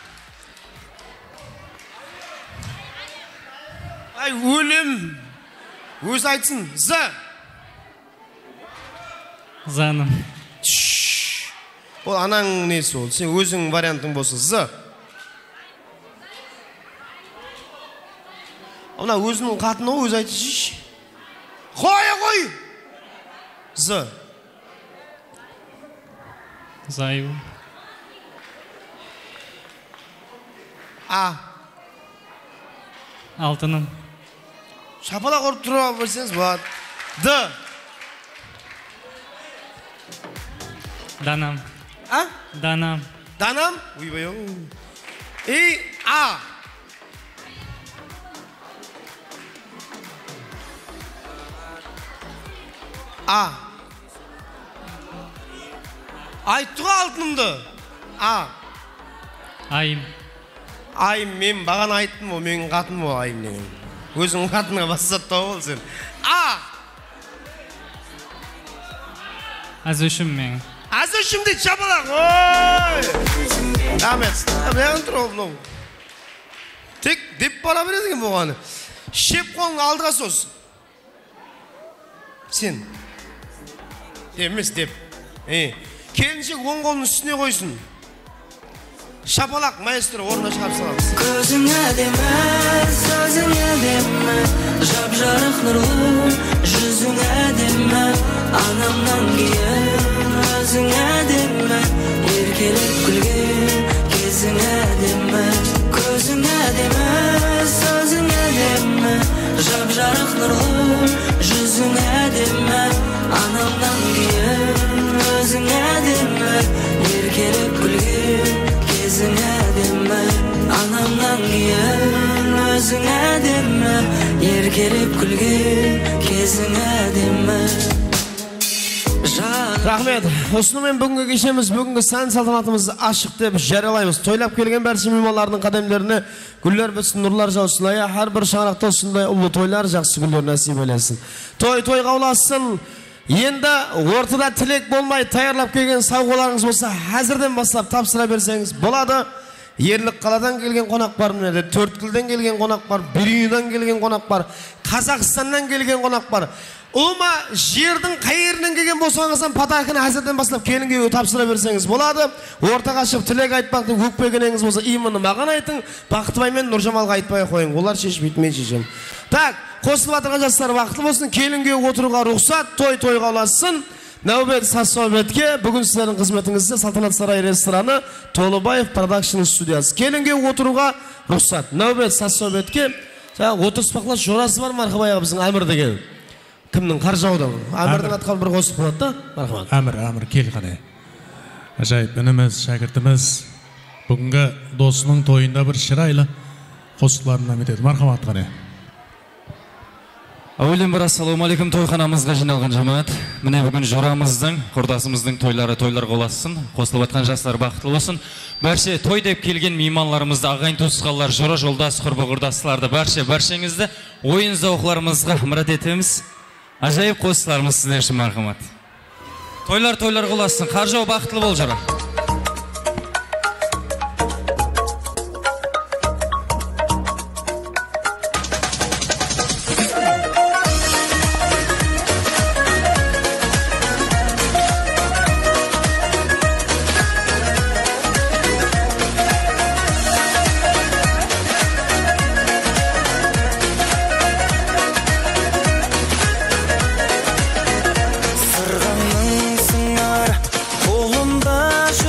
Speaker 1: Ай, өлім. Өз айтсын. Зы.
Speaker 5: Заным.
Speaker 1: Ол анаң несі ол? Сен өзің вариантың болсын. Зы. Ona өзінің қатыны о, өз айтшы. Қой, қой. Зы.
Speaker 5: Заю.
Speaker 1: А.
Speaker 5: Алтыным.
Speaker 1: Шапалақ ұрып тұра берсеңіз болады. Д.
Speaker 5: Данам.
Speaker 1: А?
Speaker 5: Данам.
Speaker 1: Данам? Уйбай оу. И. А. А. Айттығы алтынымды. А.
Speaker 5: Айым.
Speaker 1: Айым, мен баған айттым о, менің қатыным о, айым деген. Өзің қатынға бассатта ол сен. А.
Speaker 5: Аз үшім мен.
Speaker 1: Аз үшім дейді шапалақ. Ой. Рахмет. Мен тұр ол. Тек деп бара береді екен болғаны. Шеп қолың алдыға соз. Сен. Емес деп. Келіншек оң қолын үстіне қойсын. Шапалақ маэстро орнына шығарып саламыз.
Speaker 23: Көзің әдемі, сөзің әдемі, жап-жарық нұрлы, жүзің әдемі, анамнан кейін өзің әдемі, еркелеп күлген кезің әдемі. Көзің әдемі, сөзің әдемі, жап-жарық нұрлы, жүзің әдемі, анамнан кейін өзің әдемі, еркелеп күлген кезің әдемі, анамнан кейін өзің әдемі, еркелеп күлген кезің әдемі.
Speaker 1: Рахмет. Осынымен бүгінгі кешеміз, бүгінгі сән салтанатымызды ашық деп жариялаймыз. Тойлап келген барша меймандардың қадамдарына гүлдер бітсін, нұрлар жаусын. Әр бір шаңырақта осындай ұлы тойлар, жақсы күндер насип етсін. Той тойға ұласын. Енді ортада тілек болмай таярлап келген сауғаларыңыз болса, әзірден бастап тапсыра берсеңіз болады. Ерлік қаладан келген қонақ бар, Төрткілден келген қонақ бар, Бүйрүйден келген қонақ бар, Қазақстаннан келген қонақ бар. Ұлма жердің қайырынан келген болсаңыздан подарканы әзірден бастап келінге тапсыра берсеңіз болады. Ортаға шығып тілек айтпақты өкпегеніңіз болса, иманы маған айтың, Бақтыбай мен Нұржамалға айтпай қойың. Олар шешіп мен шешем. Так, қосылып отырған жастар бақытты болсын, келінге отыруға рұқсат, той тойға ұласын. Нәубет Сассауабетке бүгін сіздердің қызметіңізде Салтанат Сарай рестораны Толыбаев продакшн студиясы. Келінге отыруға рұқсат. Нәубет Сассауабетке отырыспақлар жорасы бар мархабайға біздің әмірді кел. Кімнің қаржауды? Әмірдің атқан бір қосып болады да? Мархабай.
Speaker 2: Әмір, әмір, кел қане. Әжайып, ініміз, шәкіртіміз бүгінгі досының тойында бір шырайлы қосықларына метеді. Мархабат қане.
Speaker 3: Әуелен бір ассалаумалейкум тойханамызға жиналған жамаат. Міне бүгін жорамыздың, құрдасымыздың тойлары тойлар қоласын, қосылып атқан жастар бақытты болсын. Бәрше той деп келген мейманларымызды, ағайын туысқандар, жора жолдас, құрбы құрдастыларды бәрше бәршеңізді ойын зауқларымызға мұрат етеміз. Ажайып қосыларымыз сіздер үшін мархамат. Тойлар тойлар қоласын, қаржау бақытлы бол жара.
Speaker 23: Сырғаның сыңар, қолымда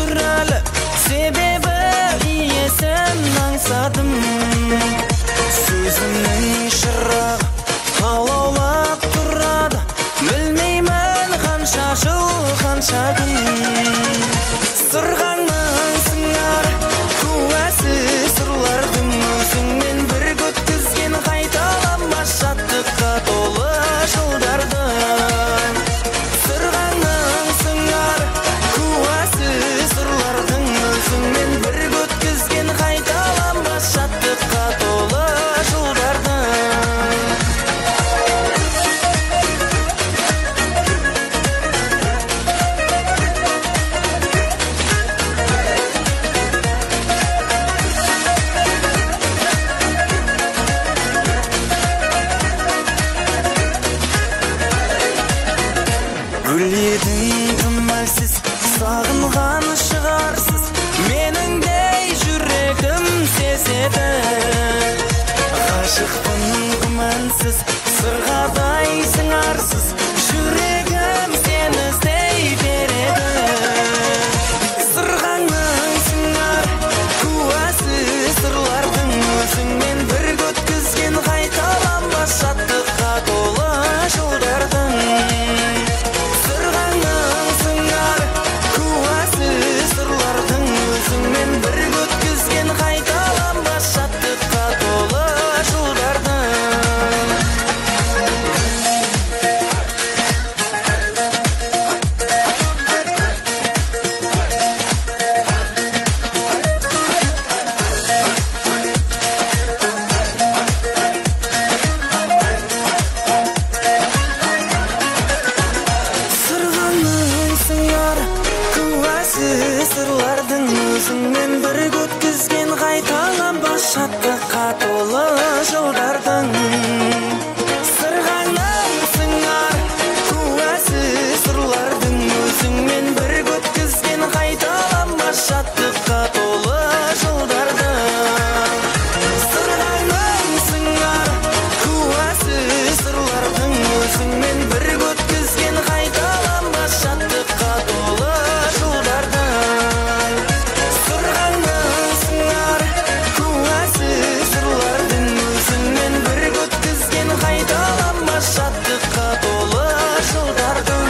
Speaker 23: едің үмәлсіз сағынған шығарсыз меніңдей жүрегім сезеді ғашықпын күмәнсіз сырғадай сыңарсыз жүрегім сені іздей береді сырғаның сыңар куәсі сырлардың өзіңмен бірге өткізген қайталанбас шаттыққа толы жылдардың сырғаның сыңар куәсі сырлардың өзіңмен бірге өткізген қайталанбас шаттыққа толы жылдардың сырғаның сыңар куәсі сырлардың өзіңмен бірге өткізген қайталанбас шаттыққа толы жылдардың сырғаның сыңар куәсі сырлардың өзіңмен бірге өткізген қайталанбас шаттыққа толы жылдардың сырғаның сыңар куәсі сырлардың өзіңмен бірге өткізген қайталанбас шаттыққа толы жылдардың сырғаның сыңар куәсі сырлардың өзіңмен бірге өткізген қайталанбас шаттыққа толы жылдардың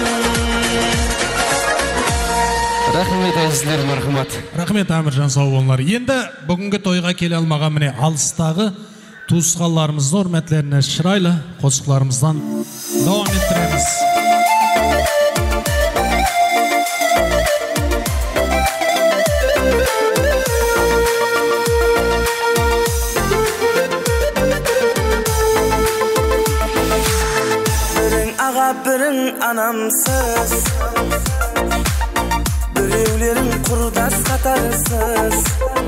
Speaker 3: Рахмет әзіздер, мархамат.
Speaker 2: Рахмет Әміржан, сау болыңдар. Енді бүгінгі тойға келе алмаған міне алыстағы туысқандарымыздың hurmatlarini шырайлы қосықларымыздан давам еттіреміз.
Speaker 23: Бірің аға бірің анамсыз біреулерің құрдас қатарсыз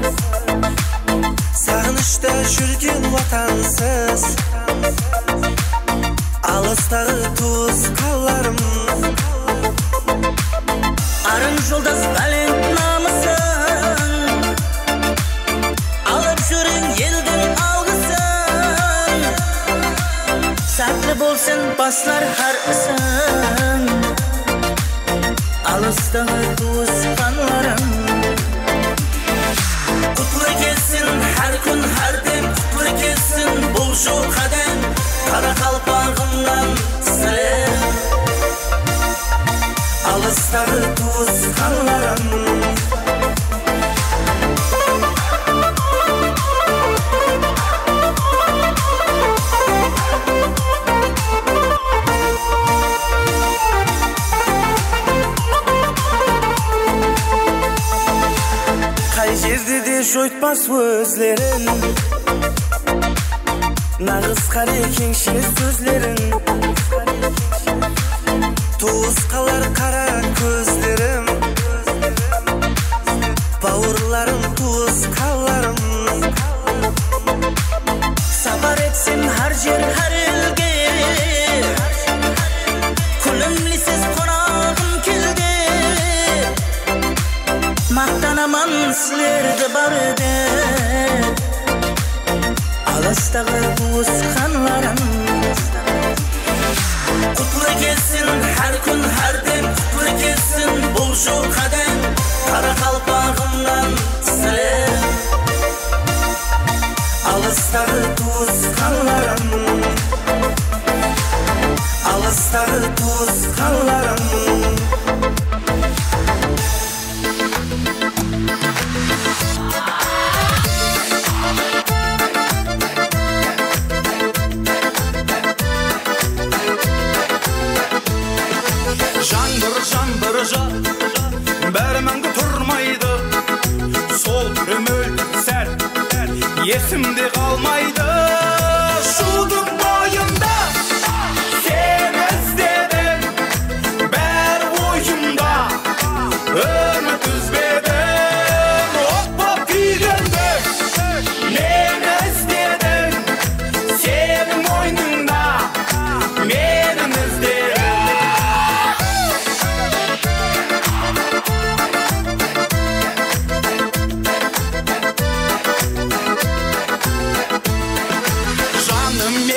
Speaker 23: сағынышта жүрген ватансыз алыстағы туысқандарым арың жолдас бәлең намысын алып жүрең елдің алғысын сәтті болсын баслар har ісің алыстағы туысқандарым құтлы келсін әр күн әр дем құтлы келсін бұл жол қадам қарақалпағымнан сәлем алыстағы туысқандарым қай жерде де жойтпас өзлерін нағыз қарекеңші сөзлерін туысқалар қара көздерім бауырларым туысқаларым сапар етсем әр жер әр елге күнімлесіз қонағым келді мақтанаман сілерді барды алыстағы туысқандарым құтлы келсін әр күн әр дем құтлы келсін бұл жол қадам қарақалпағымнан сәлем алыстағы туысқандарым алыстағы туысқандарым
Speaker 8: жаңбыр жаңбыр жа бәрі мәңгі тұрмайды сол өмір сәт есімде қалмайды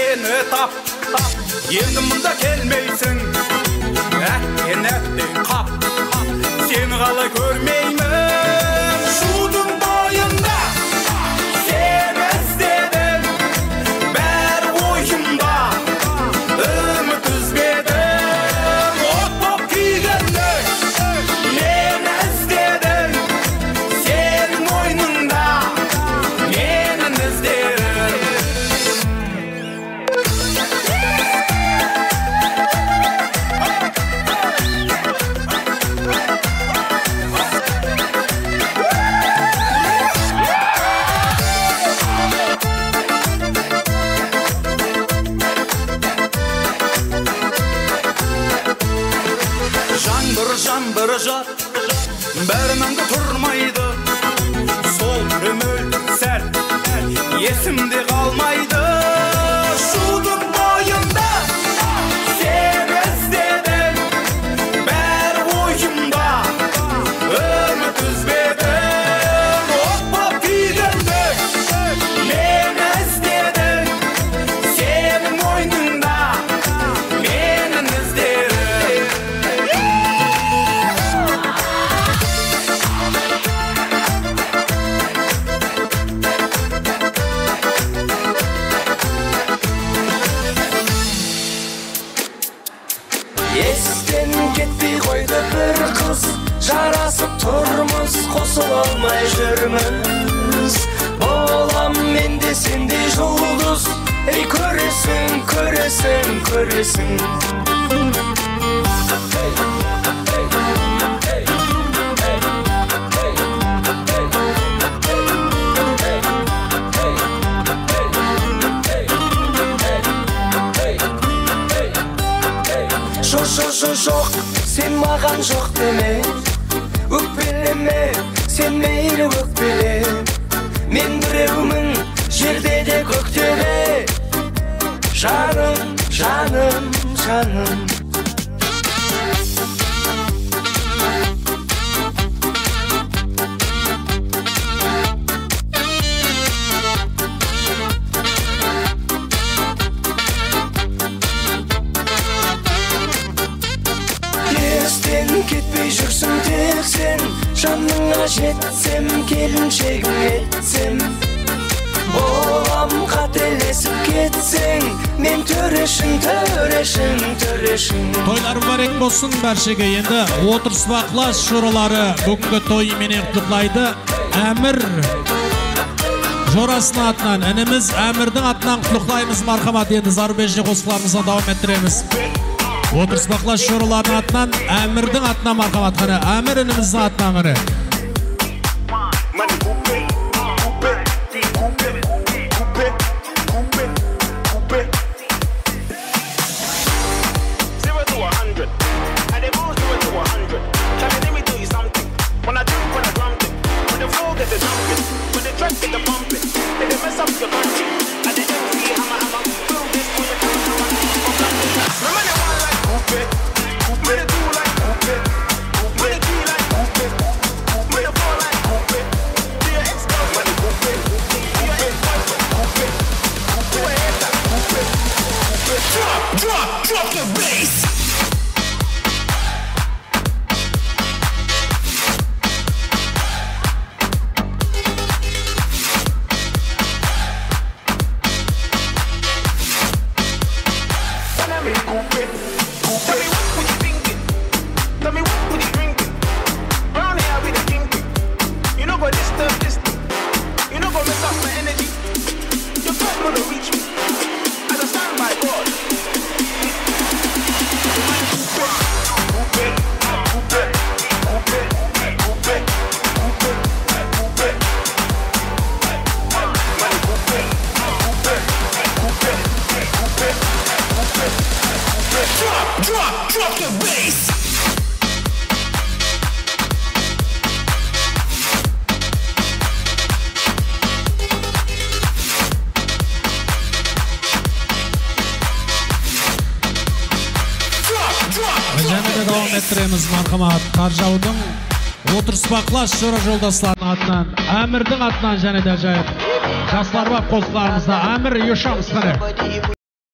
Speaker 8: сені тап енді мұнда келмейсің әттен әттен қап сені қалай көрмеймін шудың бойында сені іздедім бәрі ойымда үміт үзбедім от боп күйгенде мені іздедің сенің мойныңда менің іздерім жаңбыр жаңбыр жар бәрі мәңгі тұрмайды сол бір мөлдір сәт есімде қалмайды шудың бойында сені іздедім бәрі ойымда үміт үзбедім от боп күйгенде мені іздедің сенің мойныңда менің іздерім
Speaker 23: естен кетпей қойды бір қыз жарасып тұрмыз қосыла алмай жүрміз болам мен де сендей жұлдыз ей көресің көресің көресің Жоқ, жоқ, жоқ, жоқ, сен маған жоқ деме өкпелеме сен мейлі өкпеле мен біреумін жерде де көкте де жаным жаным жаным естен кетпей жүрсің тек сен жаныңа жетсем келіншегім етсем болам қателесіп кетсең мен төрешің төрешің төрешің
Speaker 2: Тойлар барек болсын бәршеге енді отырыс бақылас жоралары бүгінгі той менен құттықтайды Әмір жорасының атынан ініміз Әмірдің атынан құттықтаймыз мархамат енді зарубежный қосқыларымыздан давам еттіреміз отырыс бақылас жораларының атынан Әмірдің атынан мархамат қане Әмір ініміздің атынан қане
Speaker 23: Drop, drop the bass. Drop, drop the bass.
Speaker 2: Және де давам еттіреміз мархамат Қаржаудың отырыс бақылас жора жолдастарының атынан Әмірдің атынан және де жайып жастар бақ қосыларымызда Әмір Ешамыз қане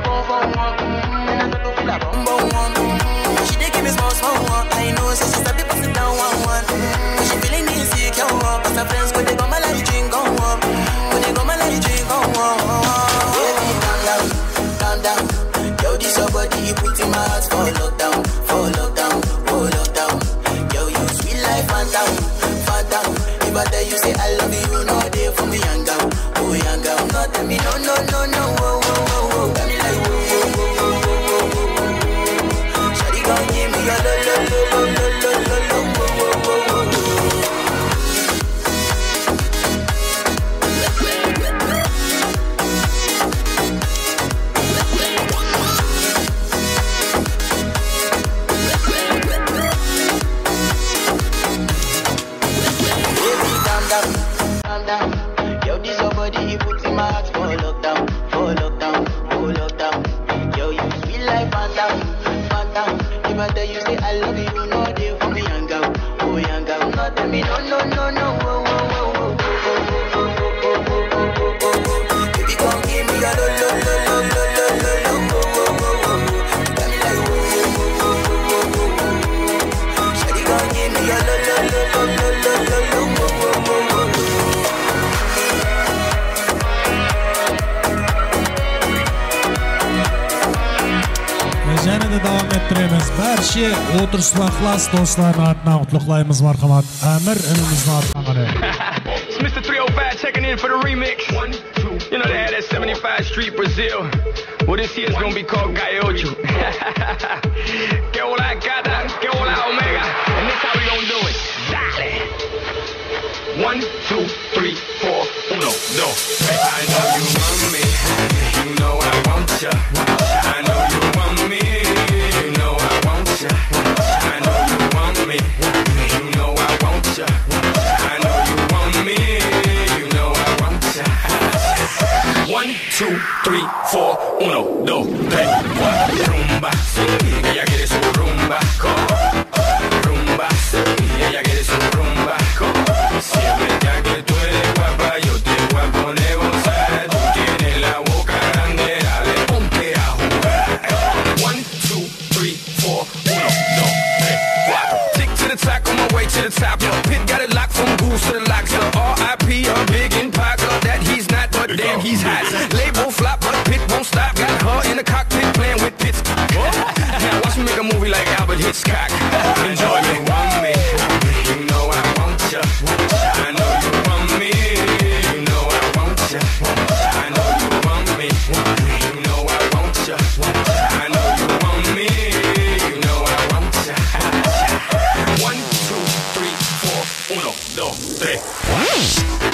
Speaker 23: four for one. Mm, and I make her feel a bum bum one. Mm, she dey give me small small one. I know, so she start to pass it down one one. Mm, she feeling insecure, cause her friends go they go my light drink on one. Go they go my light drink on one. Baby, calm down, calm down. Yo, this your body, you put in my heart for lockdown, for lockdown, for lockdown. Yo, you sweet life, phantom, phantom. If I tell you say I love you, you know they for me young girl, oh young girl. No tell me no, no, no, no, oh, oh, oh, oh. Got me like whoa, whoa, whoa, whoa, whoa, whoa, whoa. Shawty gon' give me a lo, lo, lo, lo, lo, lo, lo, lo, whoa, whoa, whoa, whoa.
Speaker 2: Barcha o'tirishma ixlos do'stlarning atnan qutlug'laymiz marhamat. Amir inimizning atnan.
Speaker 7: It's Mister three oh five checking in for the remix. One, two. You know they had that seventy-five Street Brazil. Well, this year's gonna be called Gaiocho. Que hola gata, que hola omega, and this how we gonna do it. Dale. One, two, three, four, uno, dos. I know you want me, you know I want ya. I know you want me. I know you want me, you know I want ya. I know you want me, you know I want ya. One, two, three, four, uno, dos, tres, cuatro. Rumba, sí, ella quiere su rumba. Rumba, sí, ella quiere su rumba. Si es verdad que tú eres guapa, yo te voy a poner gozar. Tú tienes la boca grande, dale, ponte a jugar. One, two, three, four, uno, dos. Top on my way to the top. Yo, Pit got it locked from goose to the locks. Yo, R I P a big in pocket that he's not, but damn he's hot. Label flop, but Pit won't stop. Got her in the cockpit playing with Pitts. Now watch me make a movie like Albert Hitchcock. Enjoy me, want me. You know I want ya. I know you want me. You know I want ya. I know you want me. You know I want ya. I know you want me. You know I want ya. One, two, three, four, uno, dos, tres, cuatro.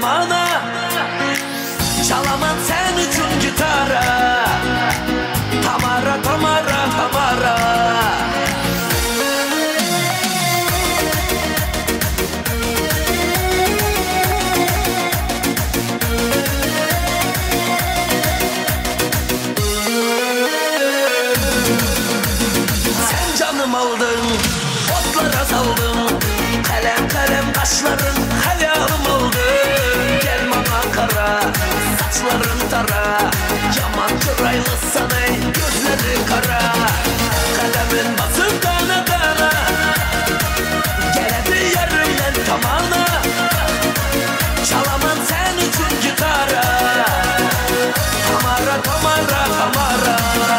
Speaker 9: tamana, çalaman sen üçün gitara. Tamara, Tamara, Tamara. Sen canım aldın, otlara saldın. Kalem kalem kaşların hayalim oldu. Gel bana kara, saçların tara. Yaman çıraylı sana gözleri kara. Kalemin basıp dana dana. Geledi yarımdan tamana. Çalaman sen üçün gitara. Tamara, Tamara, Tamara.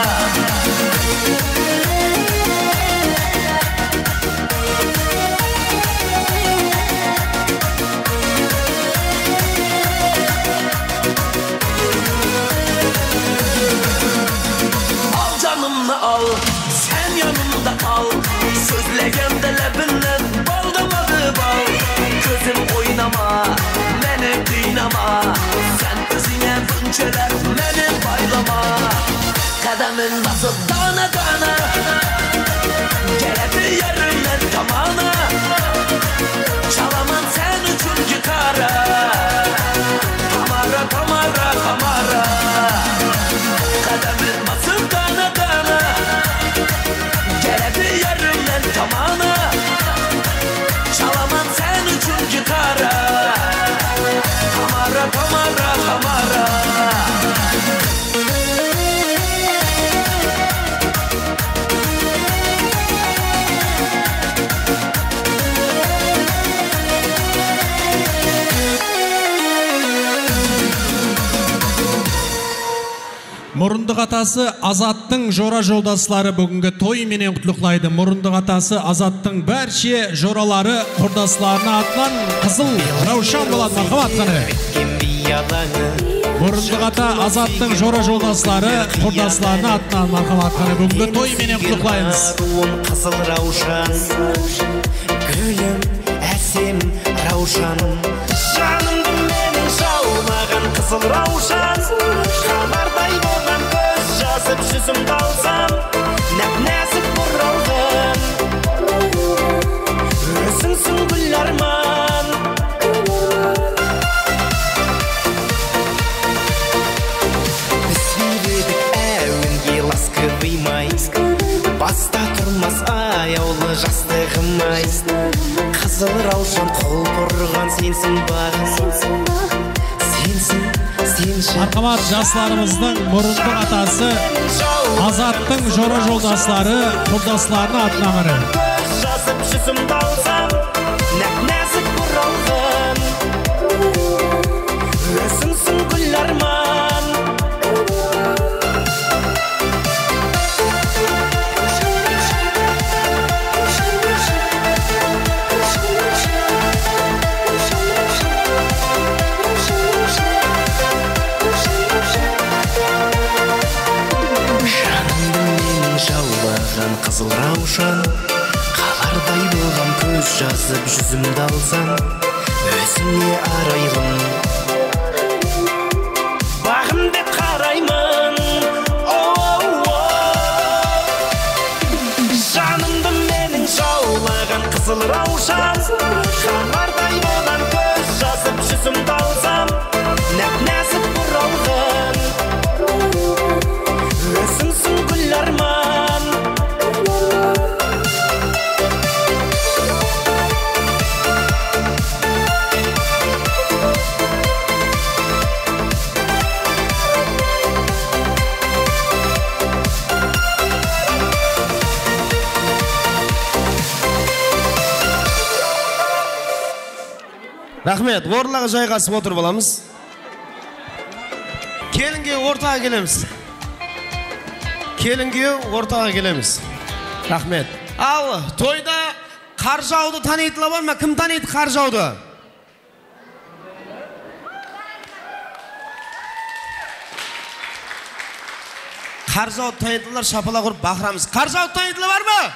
Speaker 9: Al, sen yanımda al. Sözlegende lebinden baldamadı bal. Gözüm oynama, beni kıynama. Sen özüne bunçeler, beni baylama. Kademin basıp dana dana. Geledi yarımdan tamana. Çalaman sen üçün gitara. Tamara, Tamara, Tamara. Kademin basıp dana dana. Geledi yarımdan tamana. Çalaman sen üçün gitara. Tamara, Tamara, Tamara.
Speaker 2: Мұрындық атасы Азаттың жора жолдаслары бүгінгі той менен құтлықлайды. Мұрындық атасы Азаттың бәрше жоралары құрдасларына атынан қызыл раушан болады. Мархамат қаны. Мұрындық ата Азаттың жора жолдаслары құрдасларына атынан мархамат қаны. Бүгінгі той менен құтлықлаймыз.
Speaker 9: Қызыл раушан, гүлім әсем раушан. Жанымды менің жаумаған қызыл раушан. Хабардай болған көз жазып жүзімді алсам, нәп-нәзік бұралған өзіңсің гүл арман. Біз сүйредік әуенге ласковый май, баста тұрмас аяулы жастығым-ай. Қызыл раушан қол бұрған сенсің бағым, сенсің.
Speaker 2: Мархамат жастарымыздың мұрындық атасы Азаттың жора жолдаслары құрдасларына атынан бірі.
Speaker 9: Жазып жүзімді алсам, нәп-нәзік бұралған өзіңсің гүл арман. Жаулаған қызыл раушан, қалардай болған көз жазып жүзімді алсам, өзіңе арайлым бағым деп қараймын. Жанымды менің жаулаған қызыл раушан, қалардай болған көз жазып жүзімді алсам, нәп-нәзік бұралған өзіңсің гүл арман.
Speaker 1: Рахмет, орынға жайғасып отыр боламыз. Келінге ортаға келеміз. Келінге ортаға келеміз. Рахмет. Ал, тойда қар жауды танитыла бар ма? Кім таниды қар жауды? Қар жауды танитылар, шапала құрып бақырамыз. Қар жауды танитыла бар ма?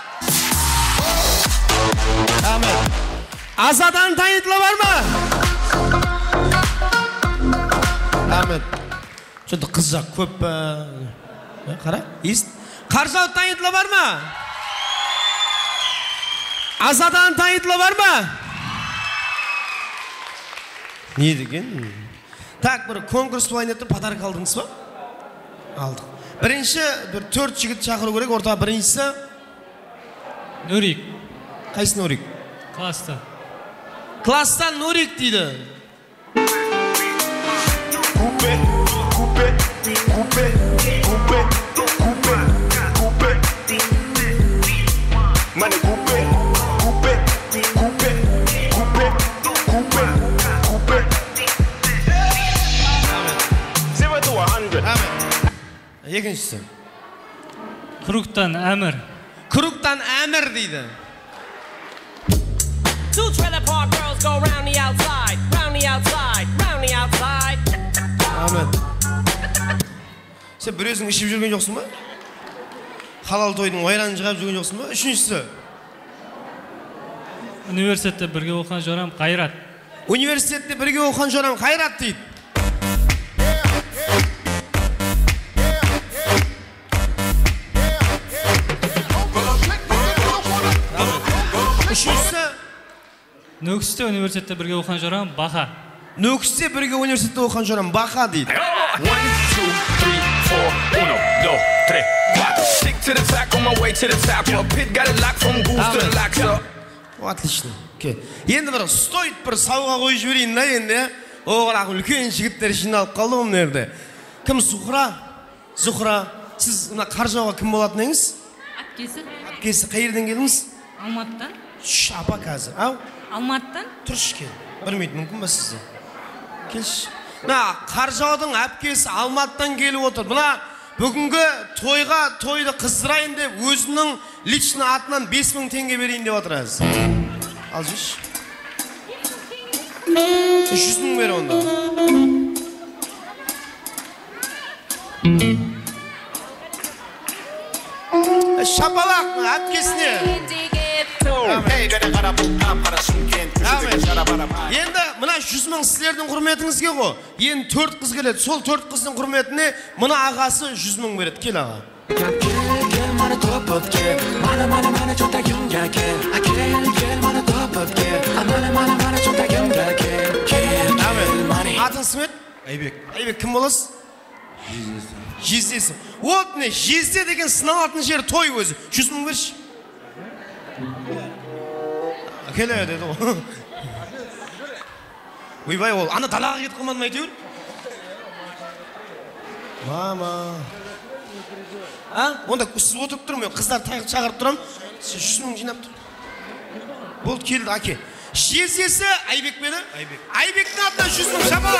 Speaker 1: Рахмет. Азадан танитыла бар ма? рахмет. Что-то қыз жақ көп па? Қара, ест. Қаржау Тайытла бар ма? Азадан Тайытла бар ма? Не деген? Так, бір конкурс болайын етіп подарок алдыңыз ба? Алдық. Бірінші, бір төрт жігіт шақыру керек, ортаға біріншісі
Speaker 5: Нурик.
Speaker 1: Қайсы Нурик?
Speaker 5: Класста.
Speaker 1: Класстан Нурик дейді.
Speaker 7: Купе, купе, купе, купе, купе, купе. Мане купе, купе, купе, купе, купе, купе. Zero to a hundred.
Speaker 1: Екіншісі.
Speaker 5: Кругтан Әмір.
Speaker 1: Кругтан Әмір дейді.
Speaker 9: Two trailer park girls go round the outside, round the outside, round the outside.
Speaker 1: Амен. Сен бір өзің ішіп жүрген жоқсың ба? Халал тойдың ойранын жығап жүрген жоқсың ба? Үшіншісі.
Speaker 5: Университетте бірге оқыған жорам Қайрат.
Speaker 1: Университетте бірге оқыған жорам Қайрат дейді. Үшіншісі.
Speaker 5: Нөкісте университетте бірге оқыған жорам Баха.
Speaker 1: Нөкісте бірге университетте оқыған жорам Баха дейді.
Speaker 7: One, two, three, four, uno, dos, tres, cuatro. Stick to the track on my way to the top. Your pit got it locked from goose to the locks up.
Speaker 1: Отлично. Енді бір стойт бір сауға қойып жіберейін да енді. Оғырақ үлкен жігіттер жиналып қалды ғой мына жерде. Кім Зухра? Зухра. Сіз мына Қаржауға кім болатын едіңіз?
Speaker 4: Әпкесі.
Speaker 1: Әпкесі қай жерден келдіңіз?
Speaker 4: Алматыдан.
Speaker 1: Шш, апа қазір. Ау?
Speaker 4: Алматыдан.
Speaker 1: Тұршы кел. Білмейді мүмкін ба сізді? Келші. Мына Қаржаудың әпкесі Алматыдан келіп отыр. Мына бүгінгі тойға тойды қыздырайын деп өзінің лично атынан бес мың теңге берейін деп отыр әз. Ал жүрші. жүз мың бер онда. Шапалақ әпкесіне. Енді мына жүз мың сіздердің құрметіңізге ғой. Енді төрт қыз келеді. Сол төрт қыздың құрметіне мына ағасы жүз мың береді. Кел аға. Атын Смет?
Speaker 17: Айбек.
Speaker 1: Айбек кім боласыз? Жездесі. Вот не, жезде деген сыналатын жер той өзі. жүз мың берші. Келе деді ғой. Ойбай ол, ана далаға кетіп қалмадым әйтеуір. Мама. А? Онда сіз отырып тұрмын, қыздар тайғып шағырып тұрам. жүз мың жинап тұр. Болды, келді, әке. Жездесі Айбек бені? Айбек. Айбектің атынан жүз мың шапала.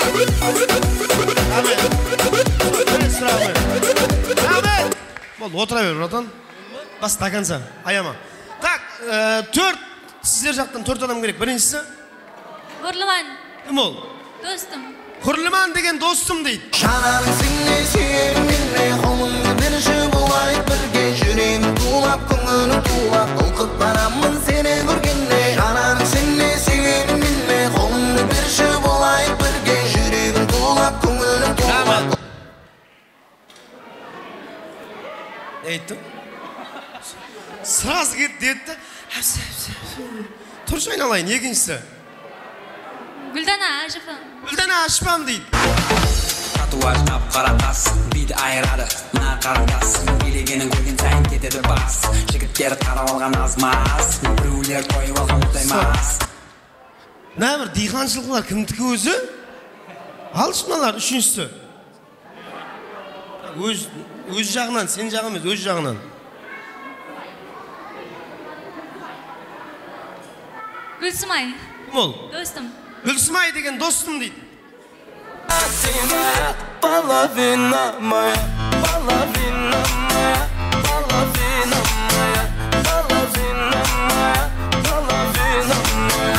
Speaker 1: Амен. Болды, отыра бер, братан. Бас тақанса, аяма. Так, төрт, сіздер жақтан төрт адам керек. Біріншісі?
Speaker 11: Құрлыман.
Speaker 1: Кім ол?
Speaker 11: Достым.
Speaker 1: Құрлыман деген достым дейді.
Speaker 23: Жанам сіңе сүйем менне қолыңды берші болайық бірге жүрем тулап көңілім тулап толқып барамын сені көргенде жанам сіңе сүйем менне қолыңды берші болайық бірге жүрегім тулап көңілім тулап
Speaker 1: Eyttim. Sırası gitti dedi. Turşu aynalayın, ikincisi.
Speaker 11: Güldana Aşıpam.
Speaker 1: Güldana Aşıpam дейді.
Speaker 22: Tatuaj қап-қара тас, биді айырады, мына қарындас. Билегенін көрген сайын кетеді бас. Жігіттер қарап алған аз-маз, біреулер тойып алған ұтаймас.
Speaker 1: Мына бір диқаншылықлар кімдікі өзі? Алшы мыналар үшіншісі. Өз өз жағынан, сен жағын емес, өз жағынан.
Speaker 11: Gülsümay.
Speaker 1: Kim ol?
Speaker 11: Dostum.
Speaker 1: Gülsümay деген dostum дейді.
Speaker 23: Половина моя, половина моя, половина моя, половина моя, половина моя.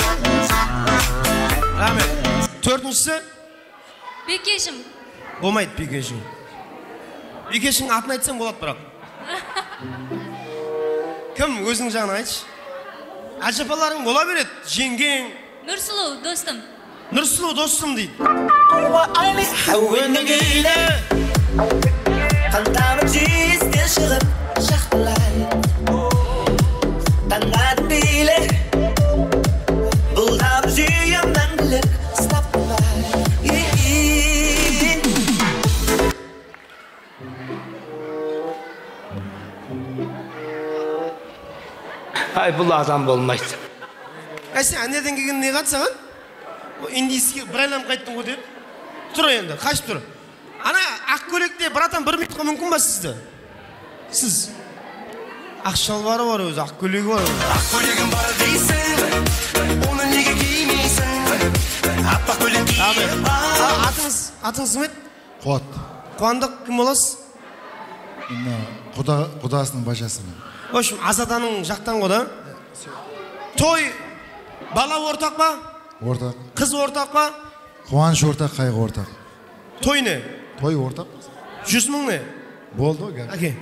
Speaker 1: Рахмет. Төртіншісі?
Speaker 11: Бекешім.
Speaker 1: Болмайды Бекешің. Бекешің атын айтсаң болады бірақ. Кім өзің жағын айтшы? Әжіпаларың бола береді, жеңгең.
Speaker 11: Нұрсұлу, достым.
Speaker 1: Нұрсұлу, достым дейді.
Speaker 23: Торба айлы әуенің үйлі Қантамын жүйістен шығып Шақтылай Таңғадым билі Бұлдап жүйем мәңгілік Стап бұлай
Speaker 10: Ай, бұл адам болмайды.
Speaker 1: Әсі, әнерден келген не қады саған? Индийский бір айланып қайттың ғой деп. Тұр енді, қашып тұр. Ана, ақ көйлекте братан бір минутқа мүмкін ба сізді? Сіз. Ақ шалбары бар өзі, ақ көйлегі бар өзі.
Speaker 23: Ақ көйлегім бар дейсің, оны неге кимейсің? Аппақ көйлек киіп ал.
Speaker 1: Атыңыз, атыңыз кім еді?
Speaker 12: Қуат.
Speaker 1: Қуандық кім боласыз?
Speaker 12: Құдасының бажасымен.
Speaker 1: В общем, Азаданың жақтан ғой да? Той, бала ортақ па?
Speaker 12: Ортақ.
Speaker 1: Қыз ортақ па?
Speaker 12: Қуаныш ортақ, қайғы ортақ.
Speaker 1: Той не?
Speaker 12: Той ортақ.
Speaker 1: Жүз мың не?
Speaker 12: Болды ғой, гәп.
Speaker 1: Әке.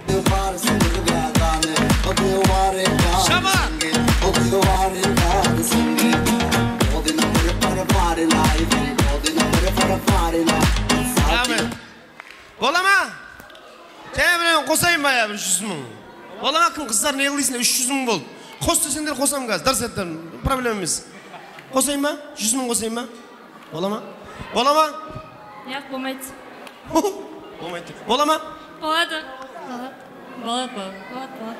Speaker 1: Шаба! Бола ма? Тәбірен қосайын ба я бір жүз мың? Бола ма кім қыздар не қылдейсіңдер? үш жүз мың болды. Қос десеңдер қосам қазір, дұрыс еттім, проблема емес. Қосайын ба? жүз мың қосайын ба? Бола ма? Бола ма?
Speaker 11: Яқ, болмайды.
Speaker 1: Болмайды. Бола ма?
Speaker 11: Болады. Болады, болады, болады.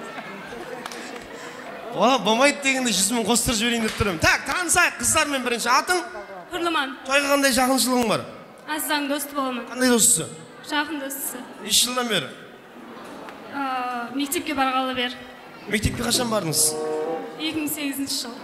Speaker 1: Ола, болмайды дегенде жүз мың қостырып жіберейін деп тұрмын. Так, танысайық қыздармен бірінші. Атың?
Speaker 11: Құрлыман.
Speaker 1: Тойға қандай жақыншылығың бар?
Speaker 11: Аздаң досты боламын.
Speaker 1: Қандай достысы?
Speaker 11: Жақын достысы.
Speaker 1: Неше жылдан бері?
Speaker 11: Мектепке барғалы бер.
Speaker 1: Мектепке қашан бардыңыз?
Speaker 11: екі мың сегізінші жыл.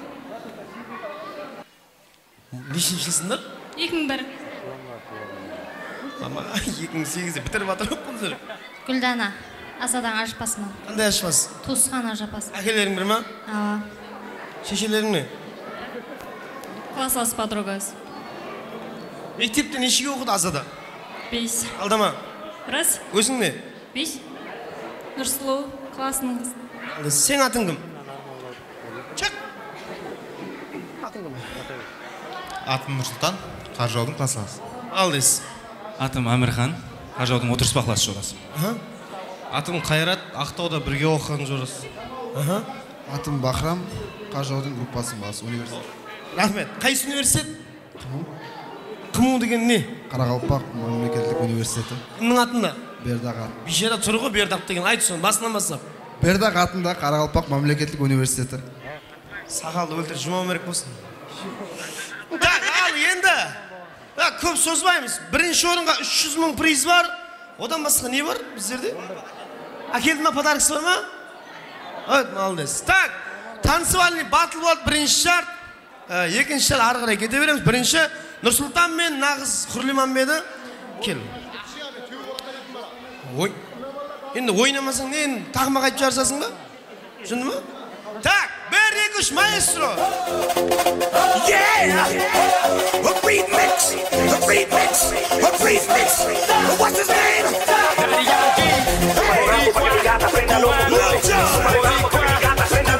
Speaker 1: Нешінші жылсыңдар?
Speaker 11: екі мың бір.
Speaker 1: Мама, екі мың сегізде бітіріп атыр өппіңдер.
Speaker 11: Гүлдана, Азадаң ажыпасынан.
Speaker 1: Қандай ажыпас?
Speaker 11: Туысқан ажыпасы.
Speaker 1: Әкелерің бір ма?
Speaker 11: Ала.
Speaker 1: Шешелерің не?
Speaker 11: Класслас подругасы.
Speaker 1: Мектепте нешеге оқыды Азада?
Speaker 11: Бес.
Speaker 1: Алдама?
Speaker 11: Рас.
Speaker 1: Өзің не?
Speaker 11: Бес. Нұрсұлу, классының қызы.
Speaker 1: Сен атың кім? Чек! Атың кім?
Speaker 17: Атым Нұрсұлтан, Қаржаудың классласы.
Speaker 1: Алдыз.
Speaker 3: Атым Әмірхан, Қаржаудың отырыспақ классы жорасы.
Speaker 17: Атым Қайрат, Ақтауда бірге оқыған жорасы.
Speaker 12: Атым Бахрам, Қаржаудың группасын басы, университет.
Speaker 1: Рахмет. Қайсы университет? Қыму деген не?
Speaker 12: Қарақалпақ мемлекеттік университеті.
Speaker 1: Кімнің атында?
Speaker 12: Бердақ ат.
Speaker 1: Бишара тұрғы Бердақ деген айт соны басынан бастап.
Speaker 12: Бердақ атында Қарақалпақ мемлекеттік университеті.
Speaker 1: Сақалды өлтір, жұмау мерек болсын. Так, ал енді. Көп созбаймыз. Бірінші орынға үш жүз мың приз бар. Одан басқа не бар біздерде? Әкелді ма подаркасы бар ма? Өт, молодец. Так, танцевальный батл болады бірінші шарт. Екінші шарт ары қарай кете береміз. Бірінші Нұрсұлтан мен нағыз Құрлиман беді. Кел. Ой. Енді ойнамасаң не, енді тағыма қайтып жарысасың ба? Жүнді ма? Так, бір, екі, үш, маэстро.
Speaker 23: Yeah! A remix! A remix! A remix! What's his name? Daddy Yankee! Lil Jon!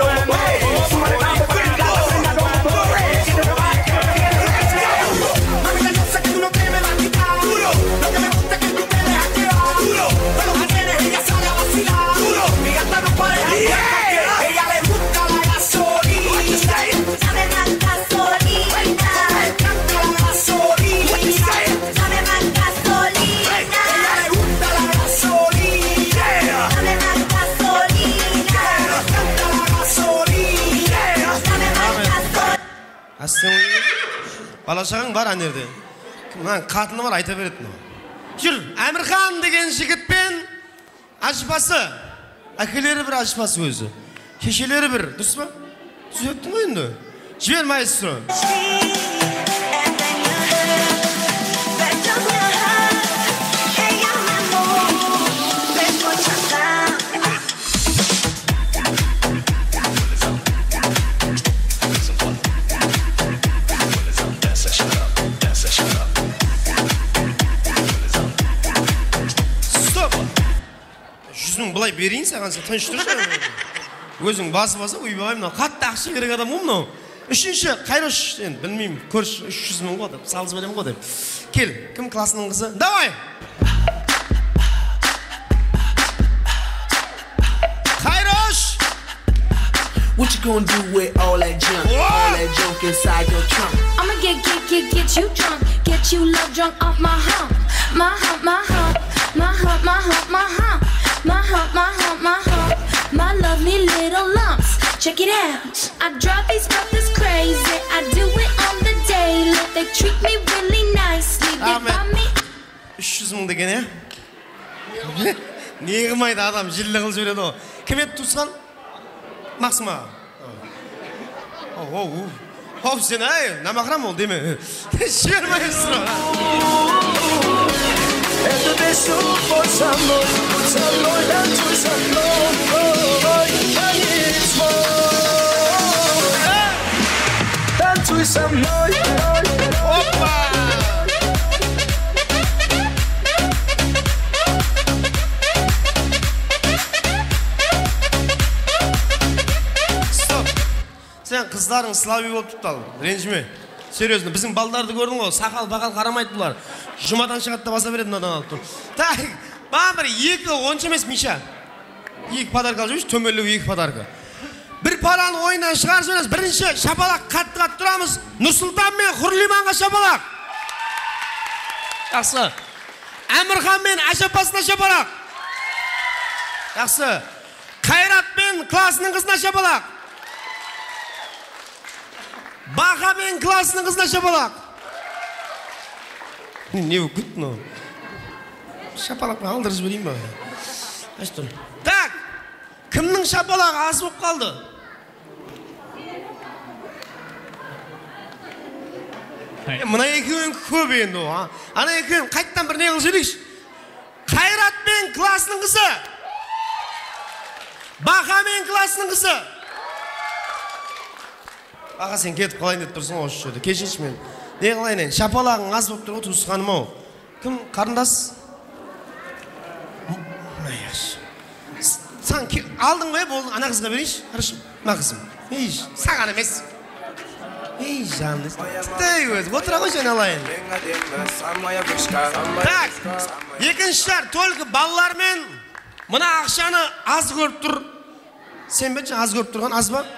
Speaker 1: Балашағың бар әнерде. Қатыны бар айта беретін. Жүр, Әмірхан деген жігітпен ажыпасы. Әкелері бір ажыпасы өзі. Шешелері бір, дұрыс па? Түзеттің ғой енді. Жібер маэстро. Бұлай берейін саған, сен тыныш тұршы. Өзің басы баса, ұйбағай, мынау қатты ақша керек адам ғой мынау. Үшінші, Қайрош, енді білмеймін, көріш үш жүз мың ғой деп, салғыз берем ғой деп. Кел, кім классының қызы? Давай! Қайрош!
Speaker 23: What you gonna do with all that junk? All that junk inside your trunk?
Speaker 13: I'ma get, get, get, get you drunk. Get you love drunk off my hump. My hump, my hump. My hump, my hump, my hump. My hump, my hump, my hump. My lovely little lumps. Check it out. I drive these brothers crazy. I do it on the daily. They treat me really nicely. They buy me.
Speaker 1: үш жүз мың деген, е? Не қылмайды адам, желі қылып жібереді ғой. Кім еді туысқан? Максима. Оу, оу, сен әй, намақырам ол деме. Жібермайсың ғой.
Speaker 23: Это бесу под со мной, под со мной, танцуй со мной, танец мой. Танцуй со мной.
Speaker 1: Опа! Сен қыздарың слави болып тұттал, ренжіме. Серьезно, біздің балдарды көрдің ғой, сақал-бақал қарамайды бұлар. Жұмадан шығады да баса береді мынадан алып тұр. Так, баған бір екі, онша емес Миша. Екі подарка алып жүрші, төмелеу екі подарка. Бір параны ойынан шығар жөнес, бірінші шапалақ қатты-қатты тұрамыз. Нұрсұлтан мен Құрлиманға шапалақ. Жақсы. Әмірхан мен Ашапасына шапалақ. Жақсы. Қайрат мен класының қызына шапалақ. Бақа мен классының қызына шапалақ. Не өкіт, но. Шапалақ мен алдырыз берейін ба? Аштым. Так, кімнің шапалағы аз болып қалды? Мұна екеуін көп енді о. Ана екеуін қайттан бір не қыл сөйлейші. Қайрат мен классының қызы. Бақа мен классының қызы. Аға сен кетіп қалайын деп тұрсың осы жерде. Кешінші мен. Не қылайын енді? Шапалағың аз болып тұр ғой, туысқаным ау. Кім қарындас? Сен алдың ғой, болды. Ана қызға берейші. Хорошо. Ма қызым. Ей, саған емес. Ей, жанды. Тәй өзі, отыра ғой жан алайын. Так, екінші шар, только балалармен мына ақшаны аз көріп тұр. Сен бе аз көріп тұрған, аз ба?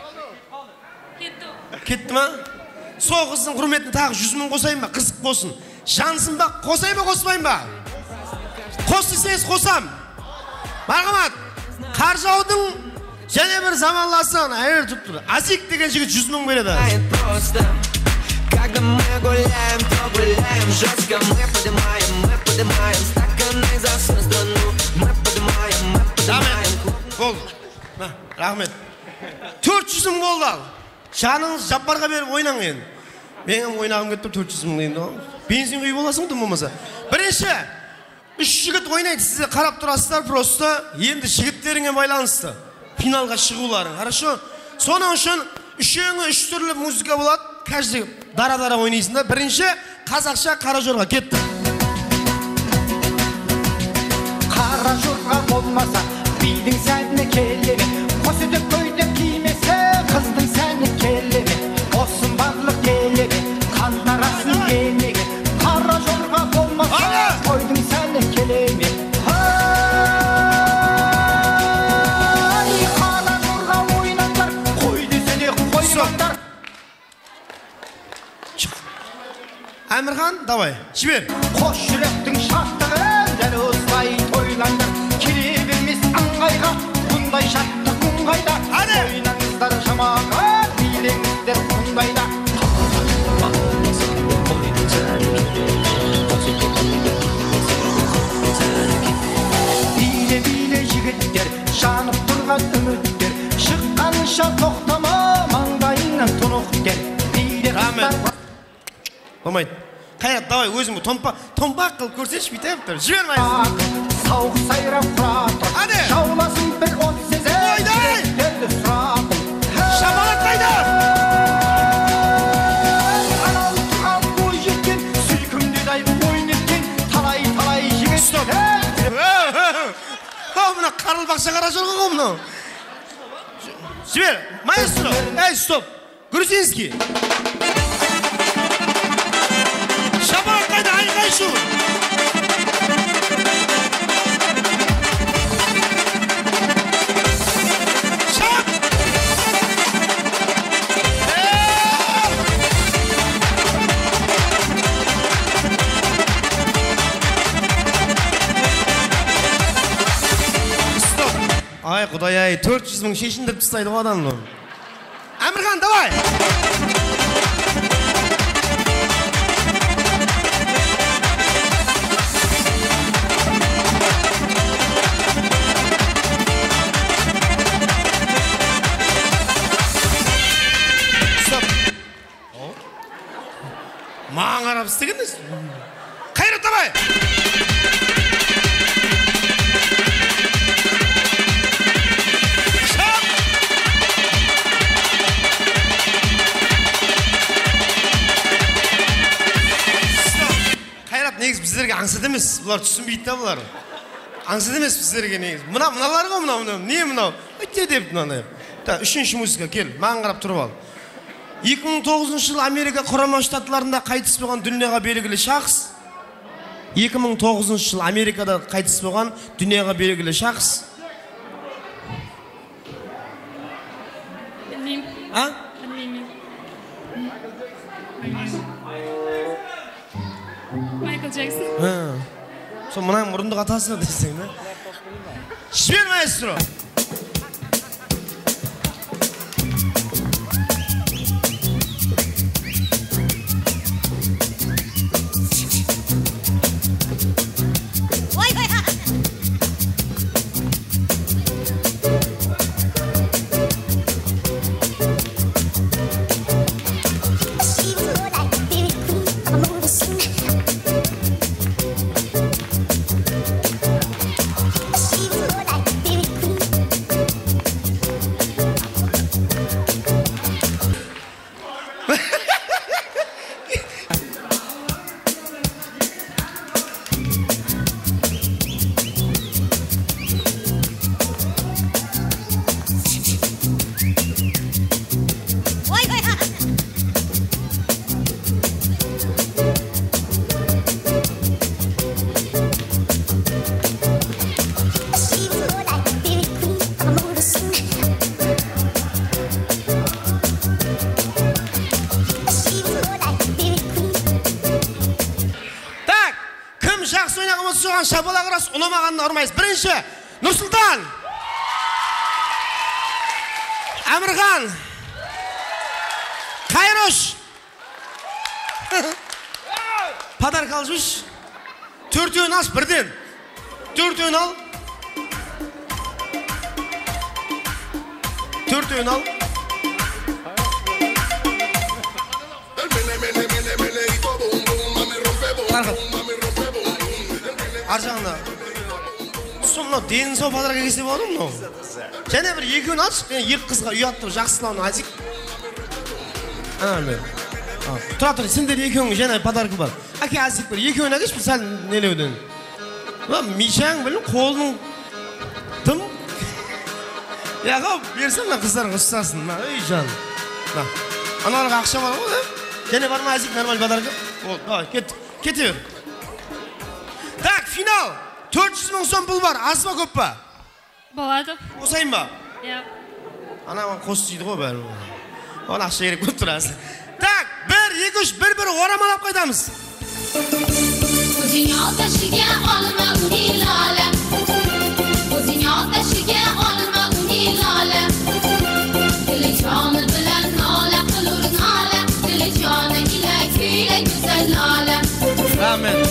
Speaker 1: Кетті ма? Сол қыздың құрметін тағы жүз мың қосайын ба? Қызық қосын. Жансың ба? Қосайын ба, қоспайын ба? Қос десеңіз қосам. Марғамат, Қаржаудың және бір заманласыған әйел тұп тұр. Азик деген жігіт жүз мың береді.
Speaker 23: Когда мы гуляем, то гуляем жестко. Мы поднимаем, мы поднимаем стаканы за всю страну. Мы поднимаем, мы поднимаем.
Speaker 1: Болды. Рахмет. төрт жүз мың болды ал. Шаныңыз Жаппарға беріп ойнан енді. Менің ойнағым кетті төрт жүз мың дейін. Бензин құйып боласың тым болмаса. Бірінші, үш жігіт ойнайды, сізде қарап тұрасыздар просто. Енді жігіттеріңе байланысты. Финалға шығуларың, хорошо? Соның үшін үшеуіңі үш түрлі музыка болады. Каждый дара-дара ойнайсыңдар. Бірінші, қазақша Қаражорға кетті.
Speaker 15: Қаражорға болмаса, бидің сәніне келеме. Қос өтіп көйтіп кимесе, қыздың сәні келеме. Осын барлық келеме, қандарасын келеме. Қаражорға болмаса, қойдың сәні келеме. Ай, Қаражорға ойнаңдар, қой десе де қоймаңдар.
Speaker 1: Әмірхан, давай, жібер.
Speaker 15: Қош жүректің шаттығын дәл осылай тойлаңдар. Келе бермес аңғайға, бұндай шаттық мұңғайда. Ойнаңыздар шамаға, билеңіздер мұндайда. Биле-биле жігіттер, жанып тұрған үміттер. Шыққанша тоқтама, маңдайыңнан тұнық дер. Биле қыздар.
Speaker 1: Болмайды. Қайрат, давай, өзіңі томпақ қылып көрсетші бүйтіп тұр. Жібермайсың.
Speaker 15: Сауық сайрап құратыр. Жауласын бір от сезер. Жүректерді сұратыр.
Speaker 1: Шамалат қайда?
Speaker 15: Анау тұрған бой жеткен, сүйкімдеді ай ойын еткен. Талай-талай жігіт.
Speaker 1: Стоп. Мұна қарыл бақша Қаражорға ғой мұна. Жібер, маэстро. Әй, стоп. Грузинский. Şaban kaydı ayğay şu. Şap. Stop. Ay Құдай-ай, төрт жүз мың шешіндіріп тастайды ғой адамды. Әмірхан, давай! Стоп! Маған қарап істегенсіз? Қайрат, давай! Негіз біздерге аңсат емес, бұлар түсінбейді да бұлар. Аңсат емес біздерге негіз. Мына, мыналар ғой мынау, мынау. Не мынау? Өтте деп мынаны. Та, үшінші музыка, кел, маған қарап тұрып ал. екі мың тоғызыншы жыл Америка Құрама Штатларында қайтыс болған дүнияға белгілі шақс. екі мың тоғызыншы жыл Америкада қайтыс болған дүнияға белгілі шақс.
Speaker 11: Білмеймін.
Speaker 1: А?
Speaker 11: Білмеймін. Майкл Джексон.
Speaker 1: Сол мұнаң мұрындық атасы десең, да? Жібер, маэстро! Шабала қарас, ұнамағанына ұрмайыз. Бірінші, Нұрсұлтан, Әмірхан, Қайрош, подарка ал жүш, төртеуін аш бірден, төртеуін ал, төртеуін ал. Аржағында сонда дені сау подарка келсе болады ма? Және бір екеуін алшы, екі қызға ұятты жақсылауын азик. Тұра тұр, сендер екеуің және подарка бар. Әке азик бір, екеуін әкеш бір сәл нелеуден. Мишаң білім, қолының тым. Яға берсен мына қыздарға ұстасын. Ей жан. Аналарға ақша бар ғой, және бар ма азик нормаль подарка? Кет, кете бер. Так, финал. төрт жүз мың сом бұл бар. Аз ба көп па?
Speaker 11: Болады.
Speaker 1: Қосайын ба?
Speaker 11: Иә.
Speaker 1: Ана қос дейді ғой бәрі. Оны ақша керек көп тұрасың. Так, бір, екі, үш, бір-бір орамалап қайдамыз.
Speaker 13: Bu dünyada şige alma unilale. Bu dünyada şige alma unilale. Dili canı bilen nale kılır nale. Dili canı ile küyle güzel nale.
Speaker 1: Rahmet.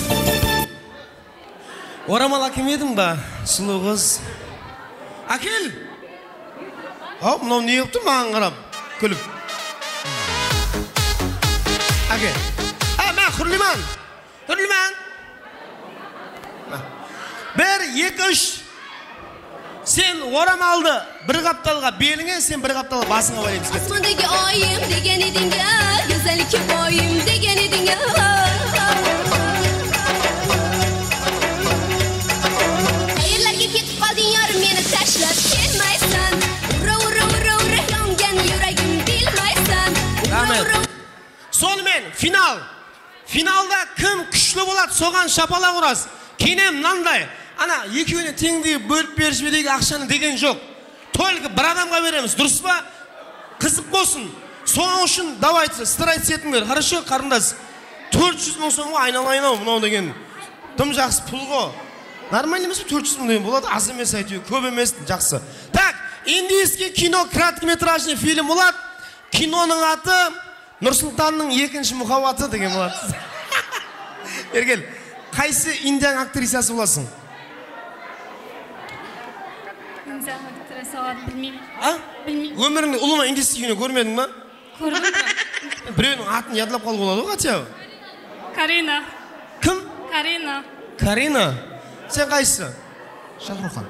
Speaker 1: Орамал әкем едің ба, сұлу қыз? Әкел! Ау, мынау не ептің маған қарап, күліп. Әкел. Ә, мән, Құрлиман! Құрлиман! Бір, екі, үш. Sen oramалды bir қапталға беліңе, sen bir қапталға басыңа байлаймыз.
Speaker 13: Asmandagi oyim degan edinga, go'zallik boyim degan edinga. Qayerlarga ketib qolding yorim, meni tashlab kelmaysan. Ura ura ura ura yongan yuragim bilmaysan.
Speaker 1: финал. Финалда кім күшлі болады, соған шапалақ ұрасыз. Кейінен мынандай, ана екеуіне теңдей бөліп берішмедегі ақшаны деген жоқ. Только бір адамға береміз, дұрыс па? Қызық болсын. Соған үшін давайте, старайтесь етіңдер. Хорошо, қарындас. төрт жүз мың соңға айналайын-ау, мынау деген. Тым жақсы пұл ғой. Нормально емес пе төрт жүз мың деген болады? Аз емес әйтеуір, көп емес, жақсы. Так, индийский кино краткометражный фильм болады. Киноның аты Нұрсұлтанның екінші мұхаббаты деген болады. Ергел, қайсы индияның актрисасы боласың?
Speaker 11: Индияның актрисасы болады, білмеймін.
Speaker 1: А?
Speaker 11: Білмеймін.
Speaker 1: Өміріңде ұлыма индийский кино көрмедің ба?
Speaker 11: Көрмедім.
Speaker 1: Біреуінің атын ядылап қалу болады ғой, қатя?
Speaker 11: Карина.
Speaker 1: Кім?
Speaker 11: Карина.
Speaker 1: Карина. Сен қайсы?
Speaker 12: Шахрухан.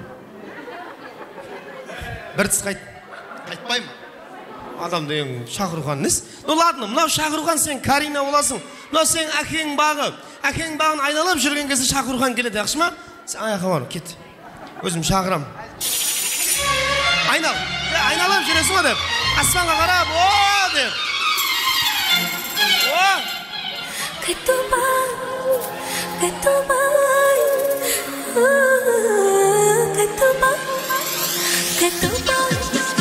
Speaker 1: Бір тіс қайт.
Speaker 12: Қайтпаймын.
Speaker 1: Адам деген Шахрухан нес? Ну ладно, мынау Шахрухан, сен Карина боласың. Мынау сен әкең бағы. Әкең бағын айналып жүрген кезде Шахрухан келеді, яқшы ма? Сен аяққа бар, кет. Өзім шақырам. Айнал. Айналып жүресің ба деп. Аспанға қарап, о деп. О!
Speaker 13: Кетубай, кетубай, кетубай, кетубай.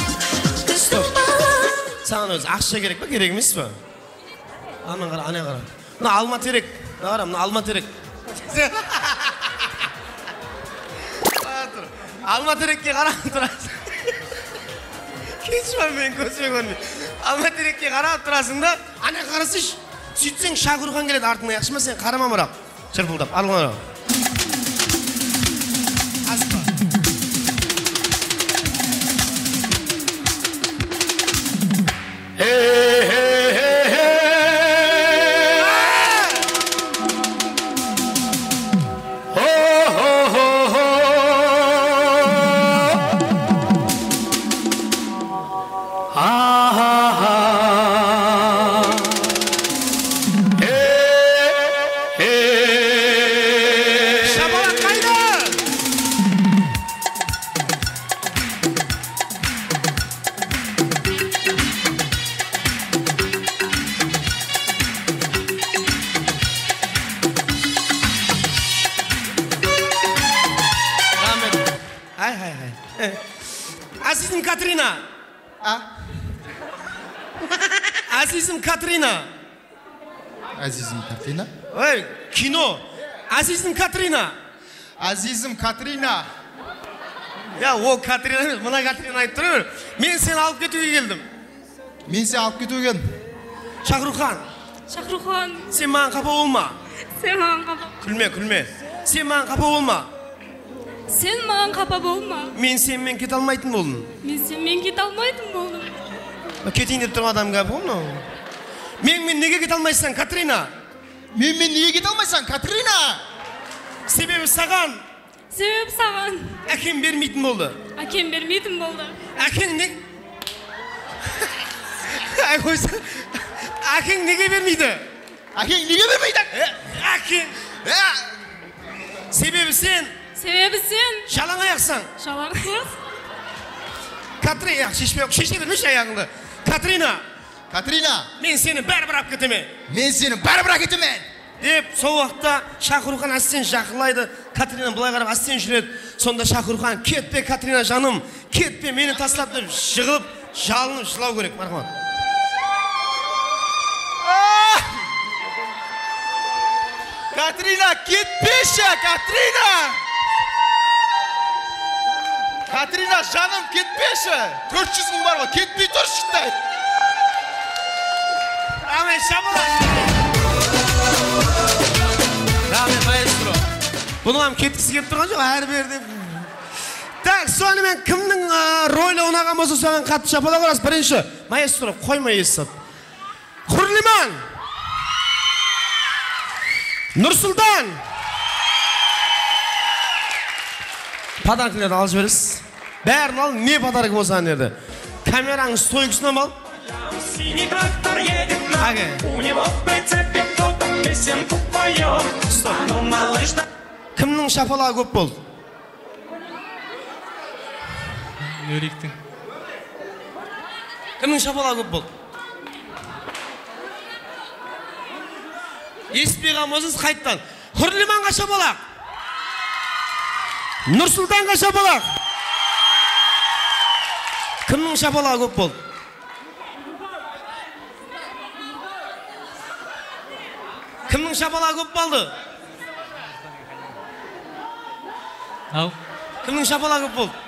Speaker 1: Саған өзі ақша керек па, керек емес па? Ана қара, ана қара. Мына алма терек. Мына қара, мына алма терек. Алма терекке қарап тұрасың. Кетші мен көзіме көрмей. Алма терекке қарап тұрасың да, ана қарасыш. Сөйтсең Шахрухан келеді артыңа, яқшы ма? Сен қарама мұрақ. Шырпылдап, арғылана. Азизім Катрина.
Speaker 12: А?
Speaker 1: Азизім Катрина.
Speaker 12: Азизім Катрина?
Speaker 1: Ой, кино. Азизім Катрина.
Speaker 12: Азизім Катрина.
Speaker 1: Я, о Катрина емес, мына Катрина айтып тұр. Мен сені алып кетуге келдім.
Speaker 12: Мен сені алып кетуге келдім.
Speaker 1: Шахрухан.
Speaker 11: Шахрухан.
Speaker 1: Сен маған қапа болма.
Speaker 11: Сен маған қапа.
Speaker 1: Күлме, күлме. Сен маған қапа болма.
Speaker 11: Сен маған қапа болма.
Speaker 1: Мен сенімен кете алмайтын болдым.
Speaker 11: Мен сенімен кете алмайтын болдым.
Speaker 1: Кетейін деп тұрған адамға болма. Менімен неге кете алмайсың, Катрина?
Speaker 12: Менімен неге кете алмайсың, Катрина?
Speaker 1: Себебі саған.
Speaker 11: Себебі саған.
Speaker 1: Әкем бермейтін болды.
Speaker 11: Әкем бермейтін болды.
Speaker 1: Әкең не? Әкең неге бермейді?
Speaker 12: Әкең неге бермейді?
Speaker 1: Әкең. Себебі сен.
Speaker 11: Себебі сен.
Speaker 1: Жалаң аяқсың.
Speaker 11: Жалаң аяқ.
Speaker 1: Катрина, шешпе, шеше бермеші аяғыңды. Катрина.
Speaker 12: Катрина.
Speaker 1: Мен сені бәрібір алып кетемен.
Speaker 12: Мен сені бәрібір алып кетемен.
Speaker 1: Деп, сол уақытта Шахрухан әстен жақылайды. Катрина былай қарап әстен жүреді. Сонда Шахрухан, кетпе Катрина жаным, кетпе, мені тастап деп жығылып, жалынып жылау керек. Мархамат.
Speaker 12: Катрина, кетпеші, Катрина! Катрина, жаным, кетпеші! төрт жүз мың бар ғой, кетпей тұршы қытай!
Speaker 1: Рахмет, шабыла! Рахмет, маэстро. Бұның кеткісі кеп тұрған жоқ, әрі берді. Так, сонымен кімнің рөлі ұнаған болса соған қатты шапалақ ұрасыз. Бірінші, маэстро, қойма есіп. Хурлиман! Нұрсұлтан! Подаркілерді алып жібересіз. Бәрін ал, не подарок болса деді. Камераңыз стойкісінен ал.
Speaker 7: Синий трактор едет на, у него в прицепе кто-то песенку поет. Ну, малыш,
Speaker 1: Кімнің шапалағы көп болды?
Speaker 5: Нөриктің.
Speaker 1: Кімнің шапалағы көп болды? Еспей қалмасыз қайттан. Хүрліман қаша болақ? Нұрсұлтан қаша болақ? Кімнің шапалағы көп болды? Кімнің шапалағы көп болды?
Speaker 5: Ау.
Speaker 1: Кімнің шапалағы көп болды?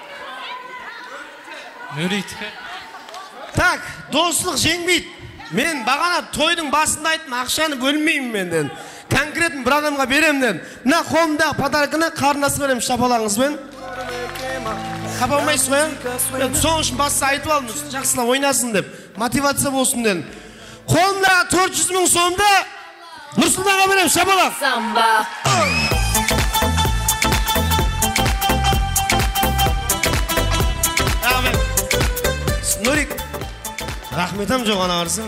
Speaker 5: Мөрейдікі.
Speaker 1: Так, достық жеңбейді. Мен бағана тойдың басында айттым, ақшаны бөлмеймін менден. Конкретно бір адамға беремден. Мына қолымдағы подарканы қарындасы берем шапалағыңызбен. Қапалмайсыз ғой? Мен соң үшін басты айтып алдым, жақсылап ойнасын деп, мотивация болсын дедім. Қолымдағы төрт жүз мың сомды Нұрсұлтанға берем шапалақ.
Speaker 6: Самба.
Speaker 1: Нұрик, рахметім жоқ ана арсын.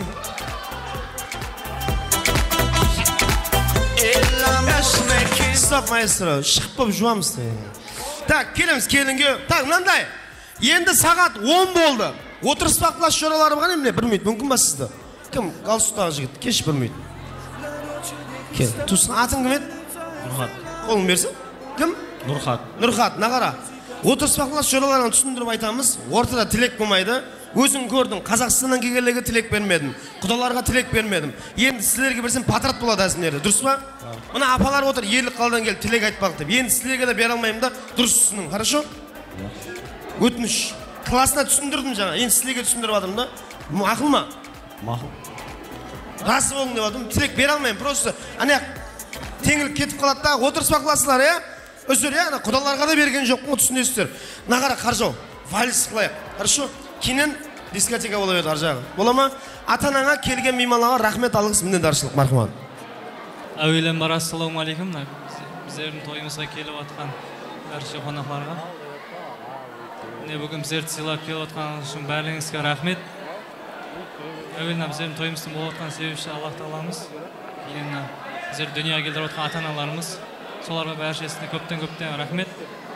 Speaker 1: Стоп, маэстро, шығып болып жуамыз. Так, келеміз келінге. Так, мынандай. Енді сағат он болды. Отырыспақ класс жоралары бұған еміне? Бір минут, мүмкін ба сізді? Кім? Галстуктағы жігіт. Кеш бір минут. Кел, тусын, атың кім еді?
Speaker 5: Нұрхат.
Speaker 1: Қолың берсін? Кім?
Speaker 5: Нұрхат.
Speaker 1: Нұрхат, нағара. Отырыспақ класс жораларын түсіндіріп айтамыз. Ортада тілек болмайды. Өзің көрдің, Қазақстаннан келгендерге тілек бермедім. Құдаларға тілек бермедім. Енді сіздерге берсем патрат болады әсімдері. Дұрыс па? Мына апалар отыр, ерлік қалдан келіп тілек айтпақ деп. Енді сіздерге де бере алмаймын да, дұрыс түсінің. Хорошо? Өтініш. Классына түсіндірдім жаңа. Енді сіздерге түсіндіріп жатырмын да. Ақыл ма?
Speaker 5: Мақыл.
Speaker 1: Расы болың деп жатырмын. Тілек бере алмаймын. Просто ана теңіліп кетіп қалады да, отырыспақ классылар, иә? Өздері, ана құдаларға да берген жоқ, түсінесіздер. Нағара Қаржау, вальс қылайық. Хорошо? Кейінен дискотека бола берді аржағы. Бола ма? Ата-анаңа келген мейманға рахмет алғыс міннендаршылық, мархаман.
Speaker 5: Әуелен бар, ассаламу алейкум. Біздердің тойымызға келіп атқан бәрші қонақларға. Бүгін біздерді сыйлап келіп атқан үшін бәрліңізге рахмет. Әуелен біздердің тойымыздың болып атқан себепші Аллах Тағаламыз. Кейін біздер дүнияға келдіріп атқан ата-аналарымыз. Соларға бәршесіне көптен-көптен рахмет.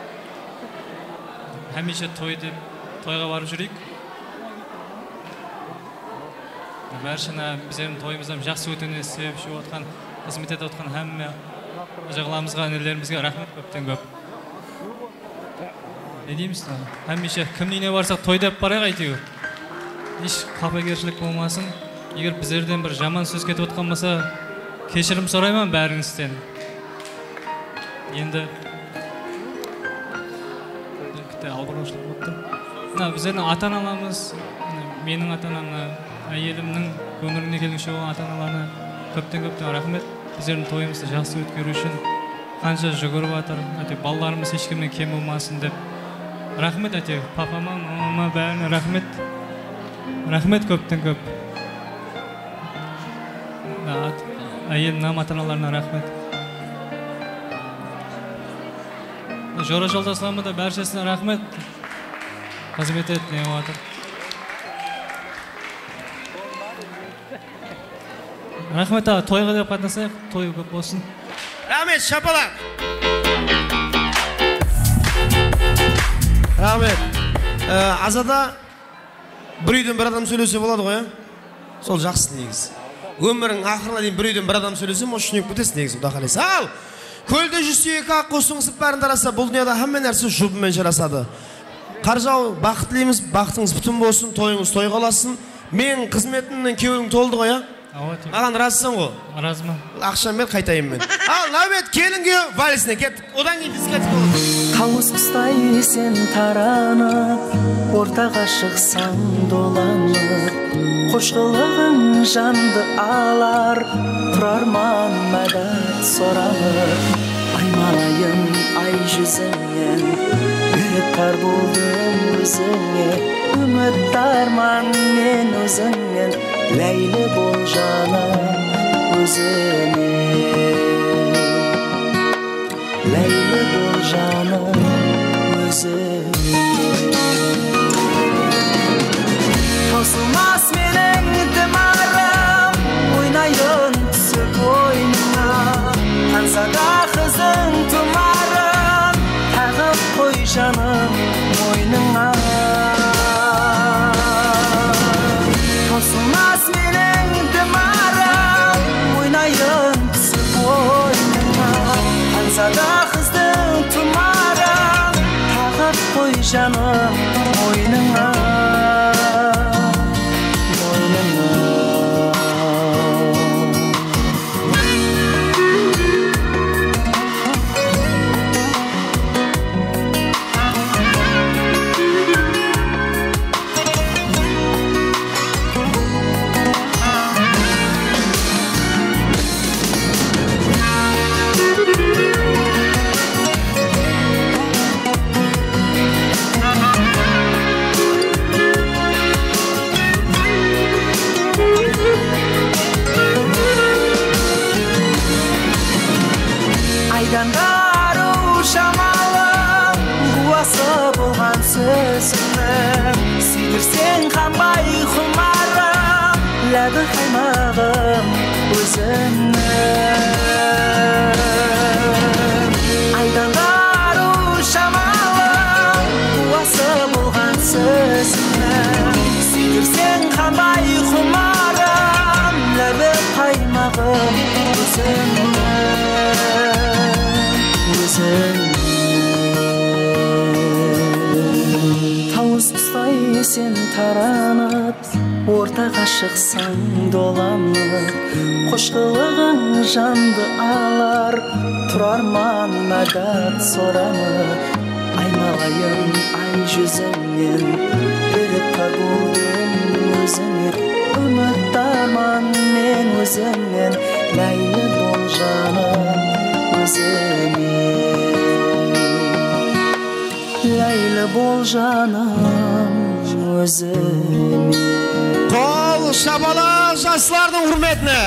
Speaker 5: Хәмеше той деп тойға барып жүрейік. Бәршіні біздердің тойымыздан жақсы өтуіне себепші отқан, қызмет етіп отқан әмме жағыламызға, өнерлерімізге рахмет көптен көп. Не дейміз? Әммеше кім үйіне барсақ той деп барайық әйтеуір. Еш қапагершілік болмасын. Егер біздерден бір жаман сөз кетіп отқан болса, кешірім сұраймын бәріңізден. Енді албыраушылық болыпты. Біздердің ата-аналарымыз, менің ата-анамна, әйелімнің көңіліне келгенше болған ата-аналарына көптен-көптен рахмет. Біздердің тойымызды жақсы өткеру үшін қанша жүгіріп жатыр, балаларымыз ешкімнен кем болмасын деп. Рахмет әте, папама, мамама бәріне рахмет. Рахмет көптен көп. Әйелімнің ата-аналарына рахмет. Жора жолдасларыма да бәршесіне рахмет. Қызмет ет, не отыр. Рахмет, тойға деп қатынасайық, той көп болсын.
Speaker 1: Рахмет, шапалақ. Рахмет. Азада бір үйден бір адам сөйлесе болады ғой, сол жақсы негіз. Өмірің ақырына дейін бір үйден бір адам сөйлесе, мұшынек бітесін негіз, ұда қалайсы. Ал, көлді жүзсе екі ақ қосыңсып бәрін дараса, бұл дүнияда әммен әрсі жұбымен жарасады. Қаржау, бақыт тілейміз, бақытыңыз бүтін болсын, тойыңыз той қаласын. Мен қызметімнен кеуің толды ғой, маған разысың ғой?
Speaker 5: Разымын.
Speaker 1: Ақшам бер, қайтайым мен. Ал, нәубет, келінге валисіне кеттік. Одан кейін дискотека болады.
Speaker 14: Қауыз құстай сен таранып, ортаға шықсаң доланып, қош қылығың жанды алар, тұрарман мәдәт соранып. Аймалайын ай жүзіңнен, үміттар болдым өзіңе, үміттарман мен өзіңнен, ләйлі бол жаным өзіңе, ләйлі бол жаным өзіңе. Таусылмас менің дымарым, ойнайын түсіп ойнына, қансада қызың тұмарым, тағып қой жаным мойныңа. Таусылмас менің дымарым, ойнайын жаным мойныңа айдан қару шамалың қуасы болған сөзіңнің сүйдірсең қанбай құмарым ләбі қаймағым өзіңнің айдан қару шамалың қуасы болған сөзіңнің сүйдірсең қанбай құмарым ләбі қаймағым өзіңнің тауыз ұстай сен таранып ортаға шықсаң доланып қош қылығың жанды алар тұрарман мәдәт соранып айналайын ай жүзіңнен беріп табудым өзіңе үміт арман мен өзіңнен ләйлі бол жаным ләйлі бол жаным өзіме
Speaker 1: Қол шабала жастардың құрметіне.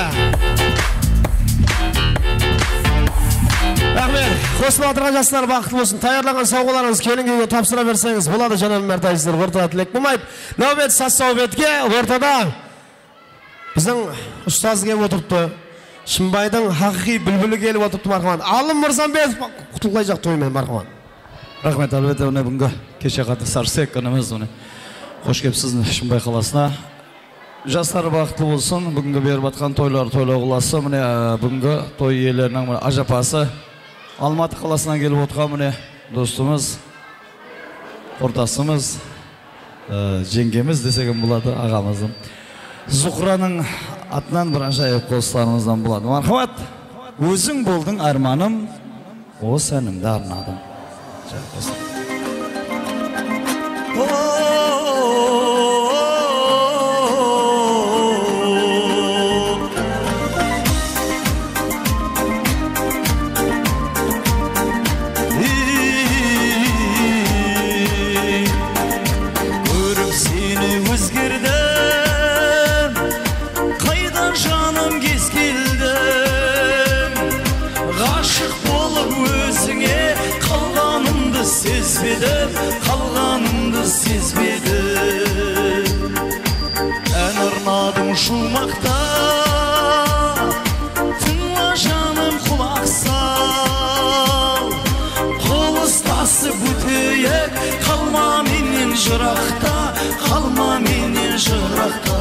Speaker 1: Рахмет. Қосылып отырған жастар бақытты болсын. Таярлаған сауғаларыңыз келінгеге тапсыра берсеңіз болады жаным мәртайсыздар. Ортада тілек болмайды. Нәубет сас саубетке ортада біздің ұстаз келіп отырыпты. Шымбайдың хақиқи бүлбүлі келіп отырыпты мархаман. Алым Мырзамбетов құтылғай жақ тоймен мархаман.
Speaker 16: Рахмет, әлбетте оны бүгінгі кеше қатысарсек күніміз оны қош келіпсіз Шымбай қаласына. Жастар бақытты болсын. Бүгінгі беріп атқан тойлар тойлау қаласы. Міне бүгінгі той иелерінің ажапасы Алматы қаласынан келіп отырған міне достымыз, ортасымыз, жеңгеміз десеген болады ағамыздың. Зухраның атынан бір ажайып қосыларымыздан болады. Мархамат, өзің болдың арманым, о сәнімді арнадым.
Speaker 14: Көріп сені өзгердім, қайдан жаным кез келдім, ғашық болып өзіңе қалғанымды сезбедім, қалғанымды сезбедім. Ән арнадың шумақта, тыңла жаным құлақ сал, қол ұстасып өтейік, қалма менен жырақта, қалма менен жырақта.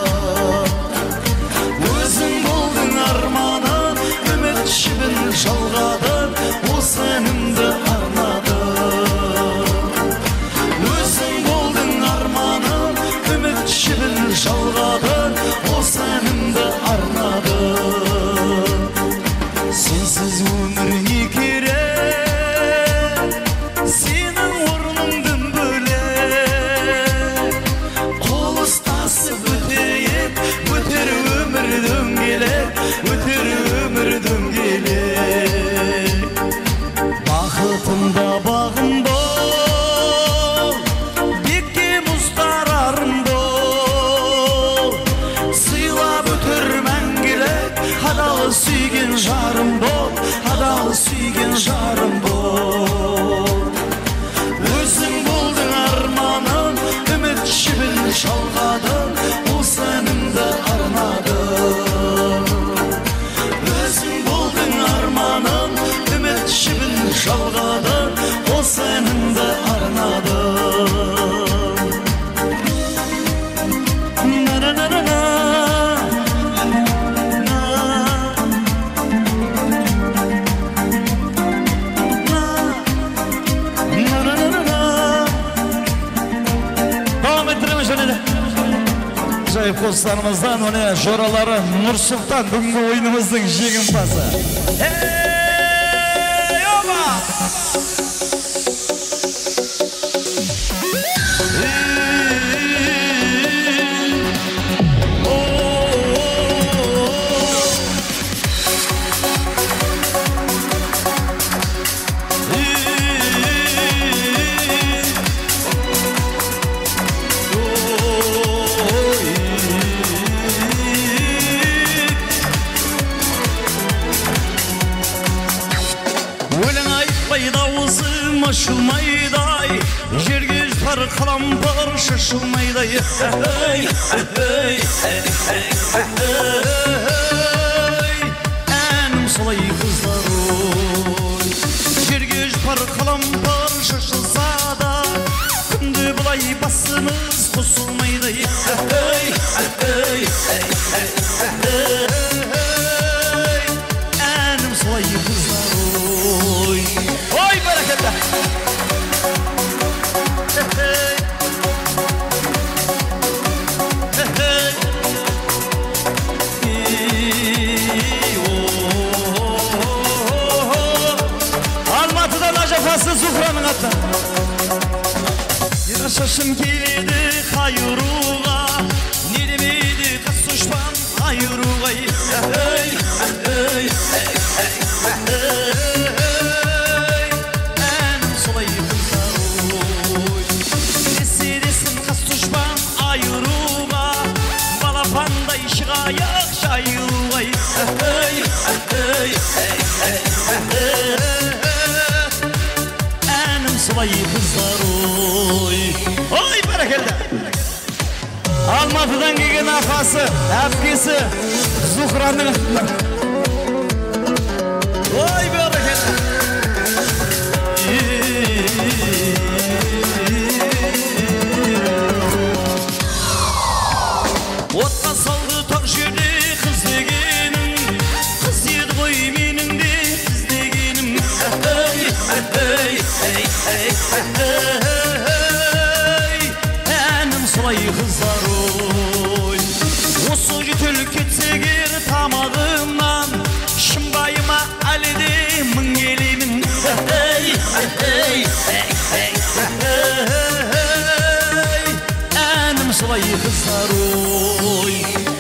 Speaker 14: Өзің болдың арманым, үміт жібін жалғадым, осы әнімді арнадым. Өзің болдың арманым, үміт жібін жалғадым, осы әнімді арнадым. Сенсіз өмір не керек, сенің орныңдың бөлек, қол ұстасып өтейік, өтер өмір дөңгелек, өтер өмір дөңгелек. Бақытымда бағым бол, бекке мұздарарым бол, сыйлап өтер мәңгілік, адал сүйген жарым бол, адал сүйген жарым бол. Өзің болдың арманым, үміт жібін жалғадым, осы әнімді арнадым. Өзің болдың арманым, үміт жібін жалғадым, осы әнімді арнадым. На-на-на-на-на.
Speaker 16: ажайып қостарымыздан міне жоралары Нұрсұлтан бүгінгі ойынымыздың жеңімпазы. Ей, оба!
Speaker 14: Şaşılmayday, yerge tar kalambar şaşılmayday. Hey, hey, hey, hey, hey. Enim solay kızlar oy. Yerge tar kalambar şaşılsa da, kundu bulay basınız kosulmayday. Hey, hey, hey, hey, hey. Enim solay kızlar oy. Oy bereketler. Almatı'dan acafası Zufra'nın atı. Yaşasın geledi hayruğa, ne demeydi kız düşman hayruğa. Hey, hey, hey, hey, hey. Enim solay kızlar oy. Nesidesin kız düşman hayruğa, balapanda işi ayak şayruğa. Hey, hey, hey, hey, hey. Enim solay kızlar oy. Oy bereketler. Almatı'dan gelgen afası, әпкесі Zuhra'nın atlar. Oy bereketler. Otқа салды тақ жерде қыз дегенім, қыз еді ғой менің де қыз дегенім. Эй, эй, эй, эй, эй. Әнім солай қыздар ой. Осы жетілік кетсегер тамағымнан, шымбайыма әлі де мың елеймін. Эй, эй, эй, эй, эй. Әнім солай қыздар ой.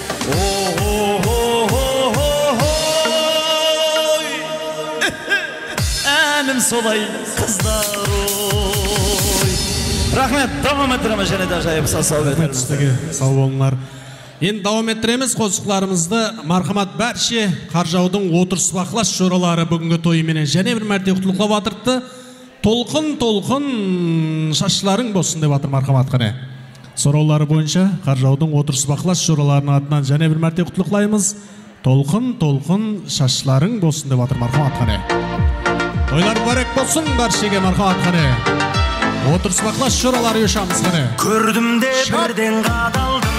Speaker 14: Әнім солай қыздар ой. Рахмет, давам еттіреміз және де жайып сау етеміз.
Speaker 2: Сау болыңдар. Енді давам еттіреміз қосықларымызды. Мархамат Бәрше Қаржаудың отырыс бақылас жоралары бүгінгі тойыменен және бір мәрте құтылықлап атыртты. Толқын-толқын шашларың болсын деп атыр Мархамат қане. Сұраулары бойынша Қаржаудың отырыс бақылас жораларының атынан және бір мәрте құтылықлаймыз. Толқын-толқын шашларың болсын деп атыр Мархамат қане. Тойлар барек болсын Бәршеге Мархамат қане. Отырыс бақылас жоралары ешамыз қане.
Speaker 14: Көрдім де бірден қадалдым,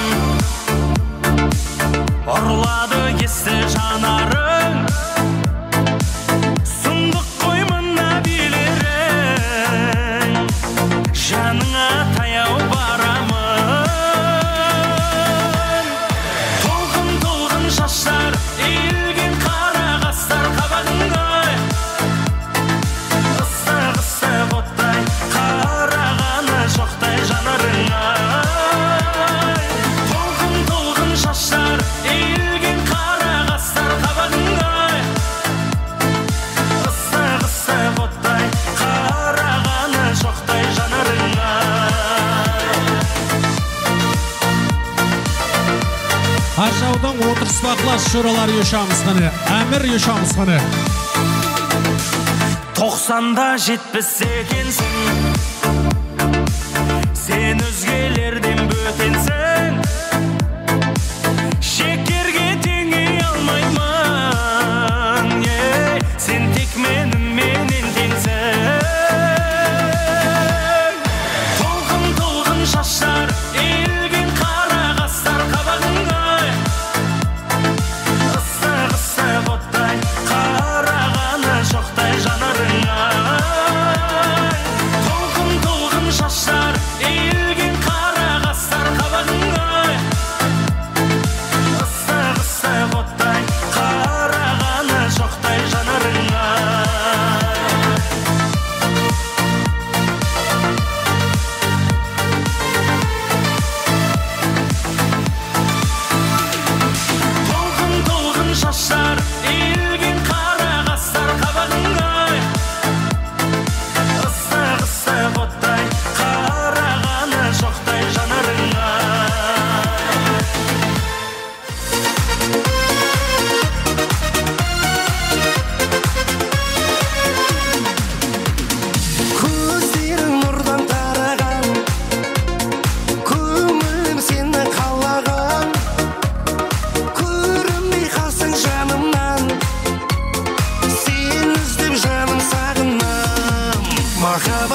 Speaker 14: ұрлады есті жанарың. Сұмдық қой мына билерің, жаныңа таяу барамын. Толқын-толқын шаштар, иілген қара қастар қабағыңа. Ыстық-ыстық оттай, қарағаны жоқтай жанарыңа. Толқын-толқын шаштар, иілген қара қастар қабағыңа. Ыстық-ыстық оттай, қарағаны жоқтай жанарыңа.
Speaker 2: Қаржаудың отырыс бақылас жоралары ешамыз қане. Әмір ешамыз қане.
Speaker 14: Тоқсанда жетпіс екенсің, сен өзгелерден бөтенсің. Шекерге теңей алмаймын, сен тек меніменен теңсің. Толқын-толқын шаштар, иілген қара қастар қабағыңа. Ыстық-ыстық оттай, қарағаны жоқтай жанарыңа.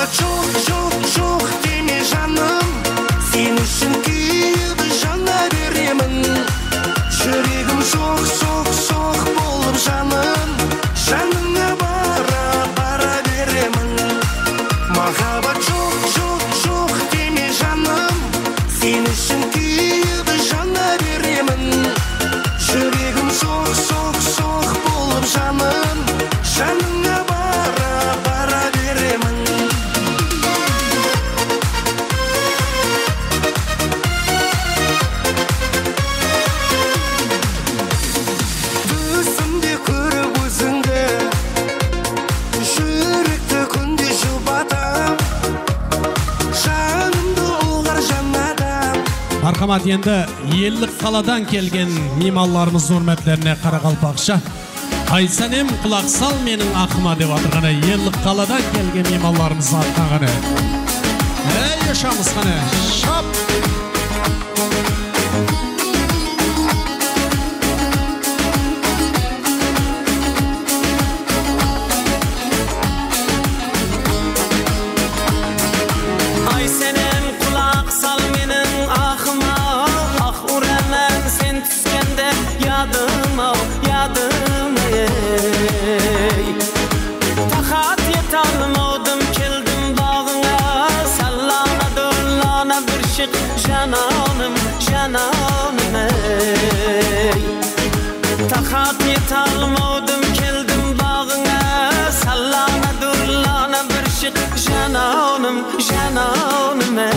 Speaker 8: çok çok çok deme жаным, sen үшін күйіп жана беремін. Жүрегім соқ соқ соқ болып жаным, жаныңа бара бара беремін. Махаббат жоқ жоқ жоқ деме жаным, sen үшін күйіп жана беремін. Жүрегім соқ соқ соқ болып жаным, жаныңа бара бара беремін. Түсімде көріп өзіңді, жүректі күнде жұбатам, жанымды ұлғар жанадам.
Speaker 2: Мархамат, енді еллік қаладан келген меймандарымыз hurmatlarine Қарақалпақша Айсанем құлақ сал менің ақыма деп атырғаны еллік қаладан келген меймандарымыз атқаны. Ей, yaşамыз қаны, шап!
Speaker 14: Aysenem kulak sal menin akıma, ah uremen sen tüskende yadıma, yadıma ey. Takat yetalmadım keldim bağına, sallana dollana bir şık cananım, cananım ey. Takat yetalmadım keldim bağına, sallana dollana bir şık cananım, cananım ey.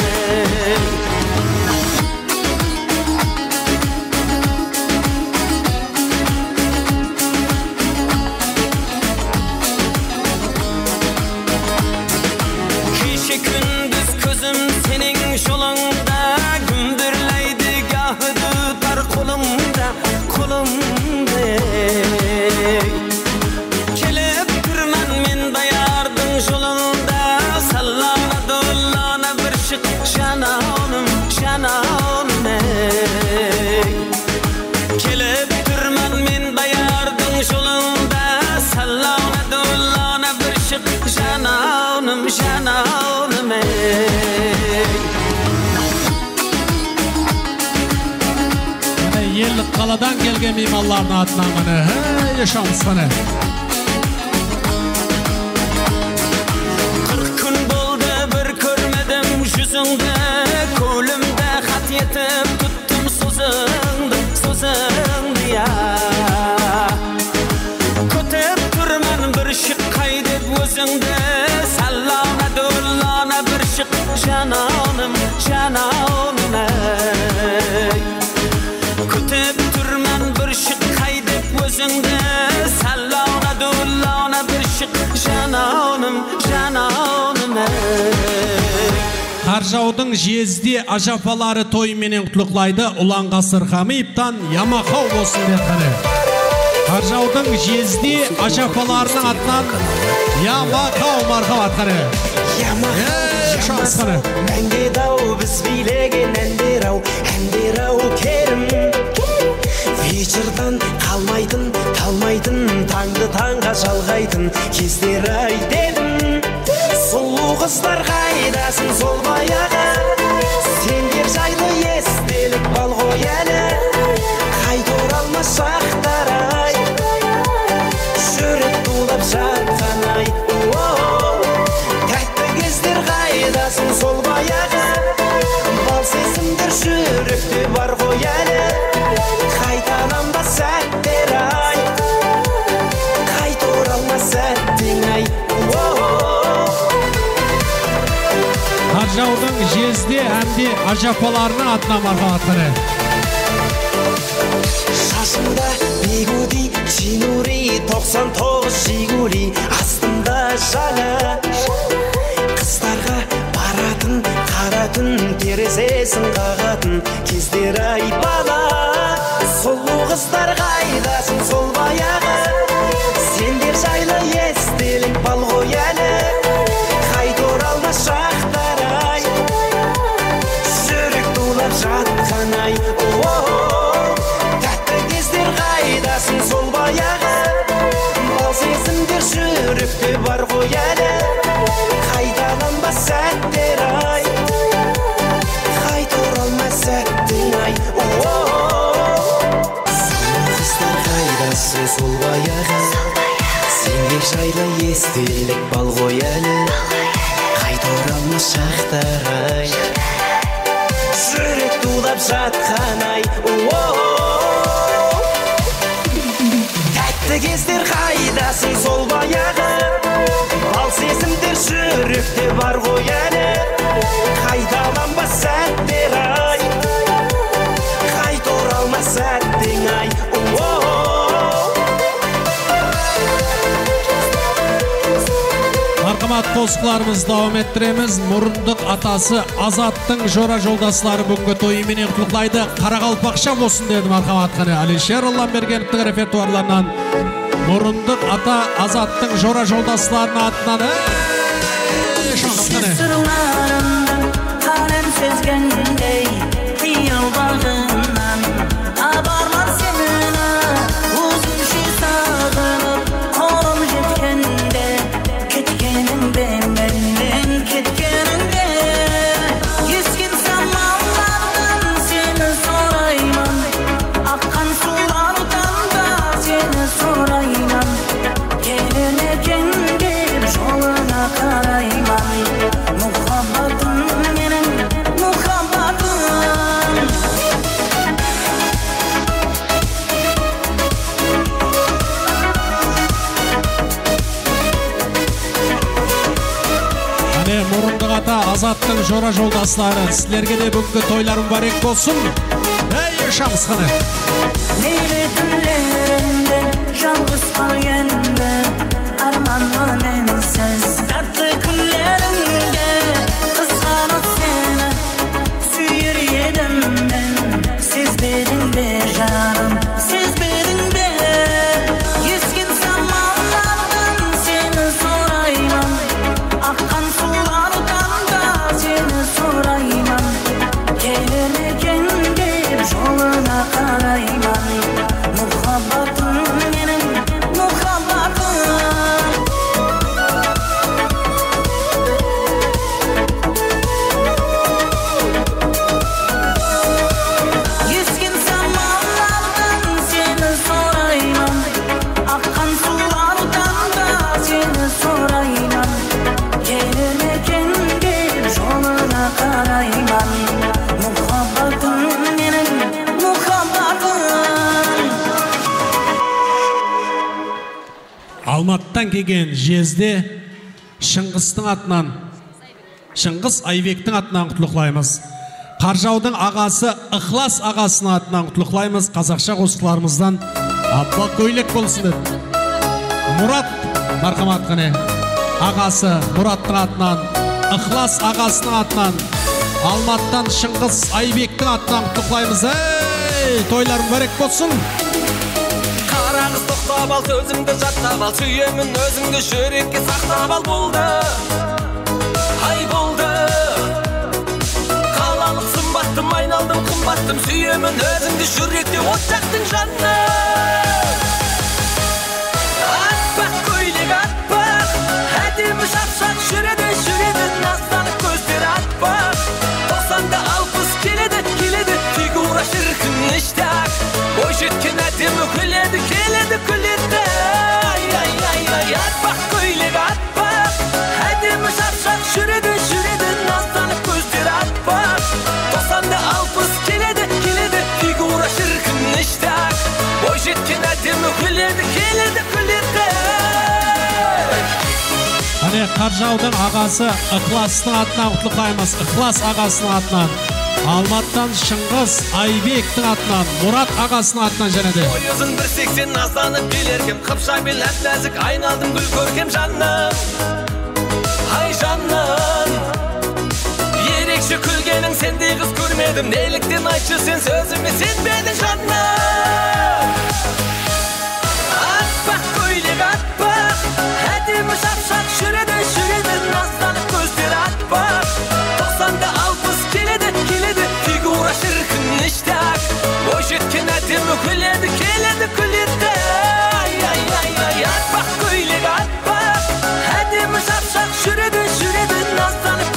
Speaker 14: Kişi gündüz közüm senin yolunda, gündürleydi gahı tutar kolumda, kolumda ey. Kelip durman men bayardın yolunda, sallana dollana bir şık cananım, cananım ey. Kelip durman men bayardın yolunda, sallana dollana bir şık cananım, cananım ey.
Speaker 2: Еллік қаладан келген мейманлардың атынан ғана. Ей, yaşамыз қаны.
Speaker 14: Qirq kun bo'ldi bir ko'rmadim yuzingda, ko'limda xat yetib tutdim so'zingni, so'zingni ya. Kutib turman bir shiqqay deb o'zingda, sallana dollana bir shiq janonim, janonim ey. Kutib turman bir shiqqay deb o'zingda, sallana dollana bir shiq janonim, janonim ey.
Speaker 2: Қаржаудың жезде ажапалары той менен құтлықлайды, ұлан ғасыр Хамиптан ямақау болсын детқаны. Қаржаудың жезде ажапаларының атынан ямақау мархабат қаны. Шамсқаны.
Speaker 8: Мәңге дау біз билеген әндер ау, әндер ау керім. Вечердан қалмайтын, қалмайтын, таңды таңға жалғайтын кездер ай дедім. Сұлу қыздар қайдасын сол баяғы, сендер жайлы естелік бал ғой әлі. Қайта оралмас шақтар ай, жүрек тулап жатқан ай. Тәтті кездер қайдасын сол баяғы, бал сезімдер жүректе бар ғой әлі. Қайталанбас сәттер ай, қайта оралмас сәттен ай.
Speaker 2: Қаржаудың жезде әмде ажапаларының атынан мархабат қаны.
Speaker 8: Шашымда бегуди, чинури, тоқсан тоғыз жигули, астымда жаңа. Қыздарға баратын, қаратын, терезесін қағатын кездер ай бала. Сұлу қыздар қайдасын сол баяғы, сендер жайлы естелік бал ғой әлі. Қайта оралмас шақтар ай, жүрек тулап жатқан ай. Тәтті кездер қайдасын сол баяғы, бал сезімдер жүректе бар ғой әлі. Қайта сәттер ай қайта оралмас сәттің ай қыздар қайдасың сол баяғы сенде жайлы естелік бал ғой әлі қайта оралмас шақтар ай жүрек тулап жатқан ай тәтті кездер қайдасың сол баяғы бал сезімдер жүректе бар ғой әлі қайталанбас сәттер ай қайта оралмас сәттің ай
Speaker 2: Марқамат қосқыларымыз дауам еттіреміз. Мұрындық атасы Азаттың жора жолдаслары бүгінгі тойыменен құтлықтайды. Қарақалпақша болсын деді Марқамат қане. Алишер Алламбергеновтің репертуарларынан Мұрындық ата Азаттың жора жолдасларының атынан
Speaker 8: сырларымның қалам сезгендей қиял бағынан абарлар сені өзінше сағынып қолым жеткенде кеткеніңде менен кеткеніңде ескен самалдардан сені сұраймын аққан сулардан да сені сұраймын келер екен деп жолына қараймын мұхаббатым менің мұхаббатым
Speaker 2: Әне Мұрындық ата Азаттың жора жолдаслары сілерге де бүгінгі тойларың барек болсын. Әй шамыз қане.
Speaker 8: Мейлі түнлерінде жалғыз қалгенде арманмын менсіз тәтті күндеріңде қызғанып сені сүйер едім мен сезбедің бе жаным сезбедің бе ескен самалдардан сені сұраймын аққан сулардан да сені сұраймын келер екен деп жолына қараймын мұхаббатым менің мұхаббатым ескен самалдардан сені сұраймын аққан сулардан да сені сұраймын келер екен деп жолына қараймын мұхаббатым менің мұхаббатым
Speaker 2: Алматтан келген жезде Шыңғыстың атынан Шыңғыс Айбектің атынан құтлықлаймыз. Қаржаудың ағасы Ықлас ағасының атынан құтлықлаймыз. Қазақша қосқыларымыздан Абба көйлек болсын деді. Мұрат Марқамат қане ағасы Мұраттың атынан Ықлас ағасының атынан Алматтан Шыңғыс Айбектің атынан құтлықлаймыз. Ей, тойларың барек болсын.
Speaker 9: Қарағыз тоқтап ал, сөзіңді жаттап ал, сүйемін өзіңді жүрекке сақтап ал болды. Ай болды. Қалалық сымбаттым, айналдым қымбаттым, сүйемін өзіңді жүректе от жақтың жанына. Атпақ көйлек атпақ, әдемі шапшақ жүреді, жүреді, назданып көздері атпақ. Тоқсанда алпыс келеді, келеді, фигура шіркін іштақ. Ой жеткен әдемі күледі, келеді, күледі. Ай, ай, ай, ай, атпақ көйлек атпақ, әдемі шапшақ жүреді, жүреді, назданып көздері атпақ. Тоқсанда алпыс келеді, келеді, фигура шіркін іштақ. Ой жеткен әдемі күледі, келеді, күледі.
Speaker 2: Әне Қаржаудың ағасы Ықластың атынан құтлықлаймыз. Ықлас ағасының атынан Алматтан Шыңғыс Айбектің атынан Мұрат ағасының атынан және де
Speaker 9: Ой ұзын бір сексен назданып келеркем, қыпша бел әп нәзік айналдым гүл көркем жаным. Ай жаным, ерекше күлгенің сендей қыз көрмедім, неліктен айтшы сен сөзіме сенбедің жаным. Атпақ көйлек атпақ, әдемі шапшақ жүреді, жүреді, назданып көздері атпақ. Тоқсанда алпыс келеді, келеді, фигура шіркін іштақ. Ой жеткен әдемі күледі, келеді, күледі. Ай, ай, ай, ай, атпақ көйлек атпақ, әдемі шапшақ жүреді, жүреді, назданып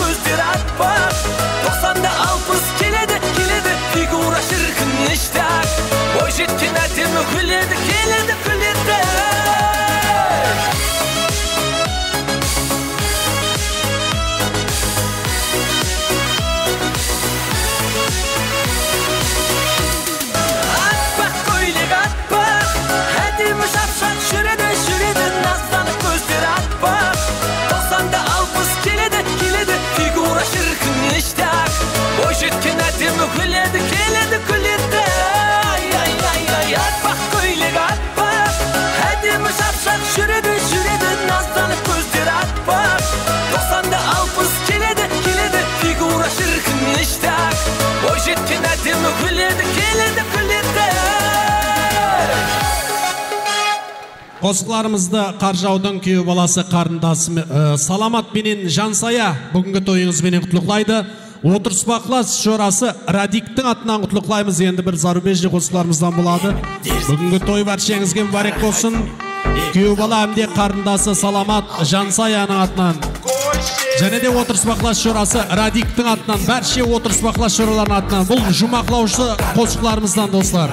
Speaker 2: Қосқыларымызды Қаржаудың күйеу баласы қарындасы ә, Саламат менен Жансая бүгінгі тойыңызбенен құтлықлайды. Отырыспақлас жорасы Радиктің атынан құтлықлаймыз. Енді бір зарубежный қосқыларымыздан болады. Бүгінгі той баршаңызге мүбәрек болсын. Күйеу бала әмде қарындасы Саламат Жансаяның атынан. Және де отырыспақлас жорасы Радиктің атынан, бәрше отырыспақлас жоралардың атынан. Бұл жұмақлаушы қосқыларымыздан достар.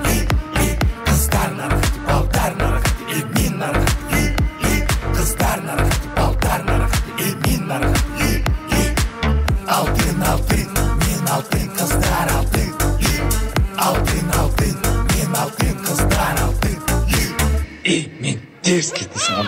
Speaker 18: Алтын, алтын, мен алтын, қыздар алтын. Алтын, алтын, мен алтын, қыздар алтын.
Speaker 19: И мен дерзкий десам.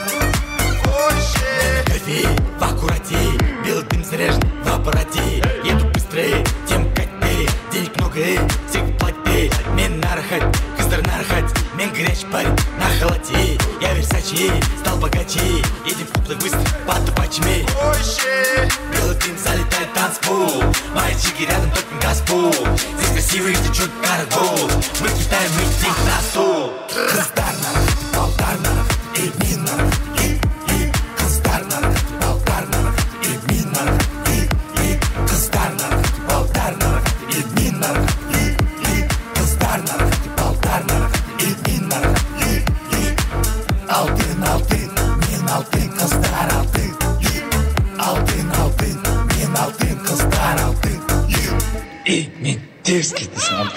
Speaker 18: Кофе в аккурате, белый дым заряжен в аппарате. Еду быстрее, тем катнее, денег много, всех платнее. Мен нарахать, қыздар нарахать, мен горячий парень на халате. Я Версачи, стал богаче, едем в куплы быстро, под тупачами. Белый дым залетает в танцпол, мальчики рядом только газпол. Здесь красивые течет каргол, мы кидаем их денег на стол. Қыздар нарахать, балдар нарахать, и мен нарахать, и, и. Қыздар нарахать, балдар нарахать, и мен нарахать, и, и. Қыздар нарахать, балдар нарахать, и мен нарахать, и, и. Қыздар нарахать, балдар нарахать, и мен нарахать, и, и. Алтын, алтын, мен алтын, қыздар алтын. Алтын, алтын, мен алтын, қыздар алтын.
Speaker 19: И мен дерзкий десам.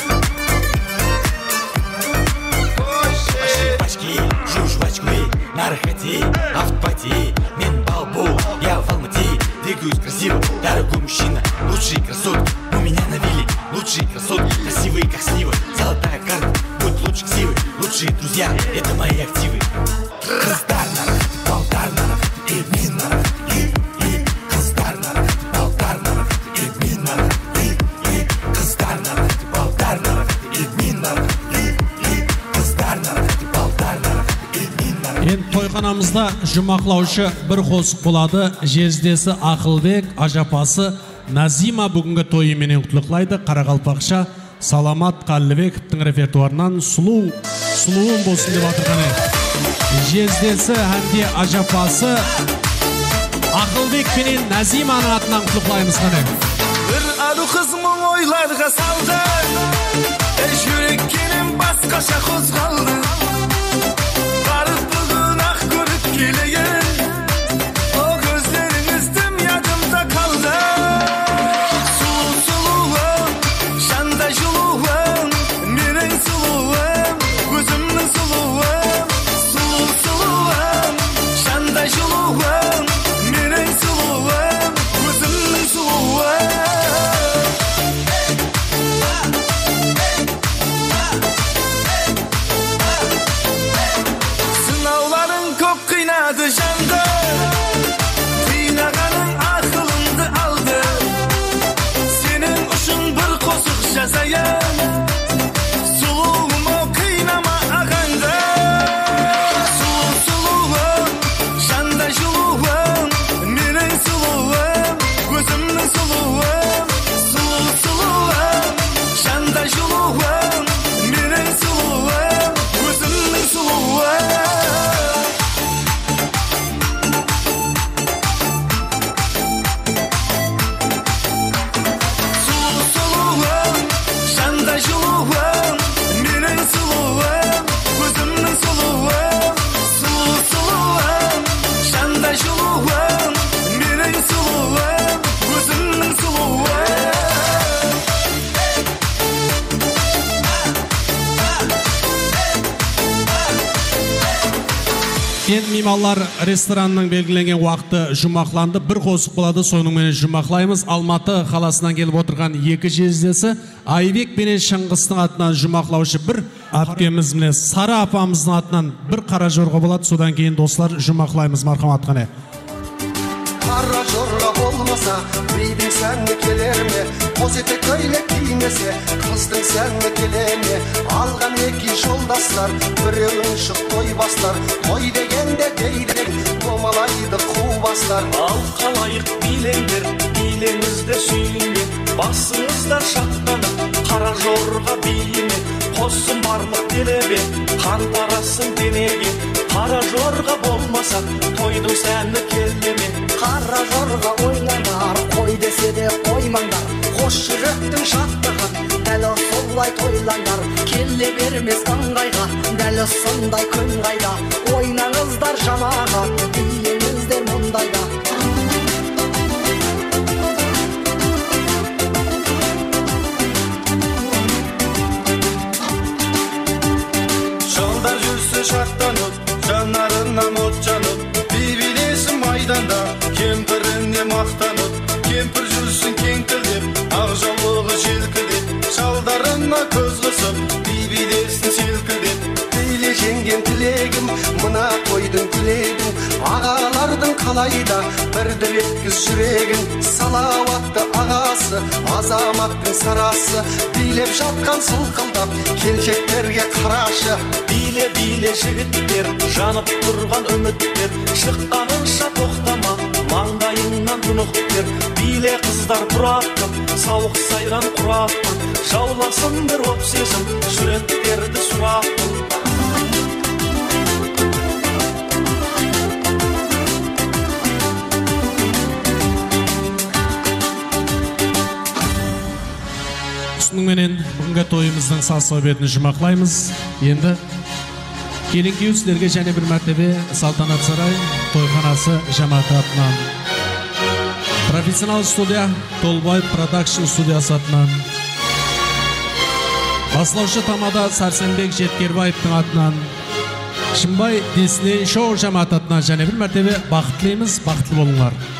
Speaker 18: Пачки, жуж жвачку, нарахати, автопати. Мен балбу, я в Алмате, двигаюсь красиво. Дорогой мужчина, лучшие красотки у меня на вилле. Лучшие красотки, красивые как слива. Золотая карта, будет лучше ксивы. Лучшие друзья, это мои активы. Қыздар нарахать, балдар нарахать, и мен нарахать, и, и. Қыздар нарахать, балдар нарахать, и мен нарахать, и, и. Қыздар нарахать, балдар нарахать, и мен нарахать, и, и. Қыздар нарахать, балдар нарахать, и мен нарахать.
Speaker 2: Енді тойханамызда жұмақлаушы бір қосық болады. Жездесі Ақылбек, ажапасы Назима бүгінгі тойыменен құтлықлайды. Қарақалпақша Саламат Қалыбековтың репертуарынан сұлу, сұлуым болсын деп атырғаны. Жездесі әнде ажапасы Ақылбек пенен Назиманың атынан құтлықлаймыз қане.
Speaker 18: Bir arı kızımın oylarga saldı. Eş yürekkenim başkaşa kozgaldı. Barıp bugün ah görüp geleyin. O gözlerinizdim yadımda kaldı. Sulu suluğum, şanda juluğum. Menin suluğum, gözümün suluğum. Sulu suluğum, şanda juluğum. Menin suluğum, gözümün suluğum. Sınavların çok kıynadı janda. Kıynağanın akılındı aldı. Senin uşun bir kosuk жазайım. Suluğum o kıynama ağanda. Sulu suluğum, şanda juluğum. Menin suluğum, gözümün suluğum. Sulu suluğum, şanda juluğum. Menin suluğum, gözümün suluğum. Sulu suluğum, şanda juluğum. Menin suluğum, gözümün suluğum. Sulu suluğum, şanda juluğum. Menin suluğum, gözümün suluğum.
Speaker 2: Енді меймандар ресторанның белгіленген уақыты жұмақланды. Бір қосық болады, соның менен жұмақлаймыз. Алматы қаласынан келіп отырған екі жездесі Айбек пенен Шыңғыстың атынан жұмақлаушы бір әпкеміз міне Сары апамыздың атынан бір қара жорға болады. Содан кейін достар жұмақлаймыз, мархамат қане.
Speaker 18: Қара жорға болмаса, бидің сәні келер ме? Қос етек көйлек кимесе, қыздың сәні келер ме? Алған екі жолдастар, біреуін шық той бастар. Той дегенде дейден, домалайды қу бастар.
Speaker 14: Ал қалайық билеңдер, билеңізді сүйінен. Басыңыздар шаттанып, қара жорға биіне. қоссын барлық делебе қантарасың денеге қара жорға болмаса тойдың сәні келдеме
Speaker 15: қара жорға ойланар қой десе де қоймаңдар қос жүректің шаттығы дәл солай тойлаңдар келе бермес ыңғайға дәл сондай күн қайда ойнаңыздар жамағат билеңіздер мұндайда
Speaker 14: жолдар жүрсе шаттанып жанарынан от жанып би-билесін майданда кемпіріне мақтанып кемпір жүрсін кеңкілдеп ақ жаулығы желкілдеп шалдарына көз қысып би-билесін селкілдеп билешенген тілегім мына тойдың тілегін ағалардың қалайда бірді еткіз жүрегін салауатты ағасы азаматтың сарасы билеп жатқан сылқылдап келіншектерге қарашы биле биле жігіттер жанып тұрған үміттер шыққанынша тоқтама маңдайыңнан тұнықтер биле қыздар тұрақтым сауық сайран құрақтым жауласын бір оп сезім жүректерді сұрақтым
Speaker 2: менен бүгінгі тойымыздың сал-саубетін жұмақлаймыз. Енді келін күйеу сіздерге және бір мәртебе салтанат сарай тойханасы жамағаты атынан, профессионал студия Толбай продакшн студиясы атынан, басылаушы тамада Сарсенбек Жеткербаевтың атынан, Шымбай Дисней шоу жамағаты атынан және бір мәртебе бақыт тілейміз, бақытты болыңдар.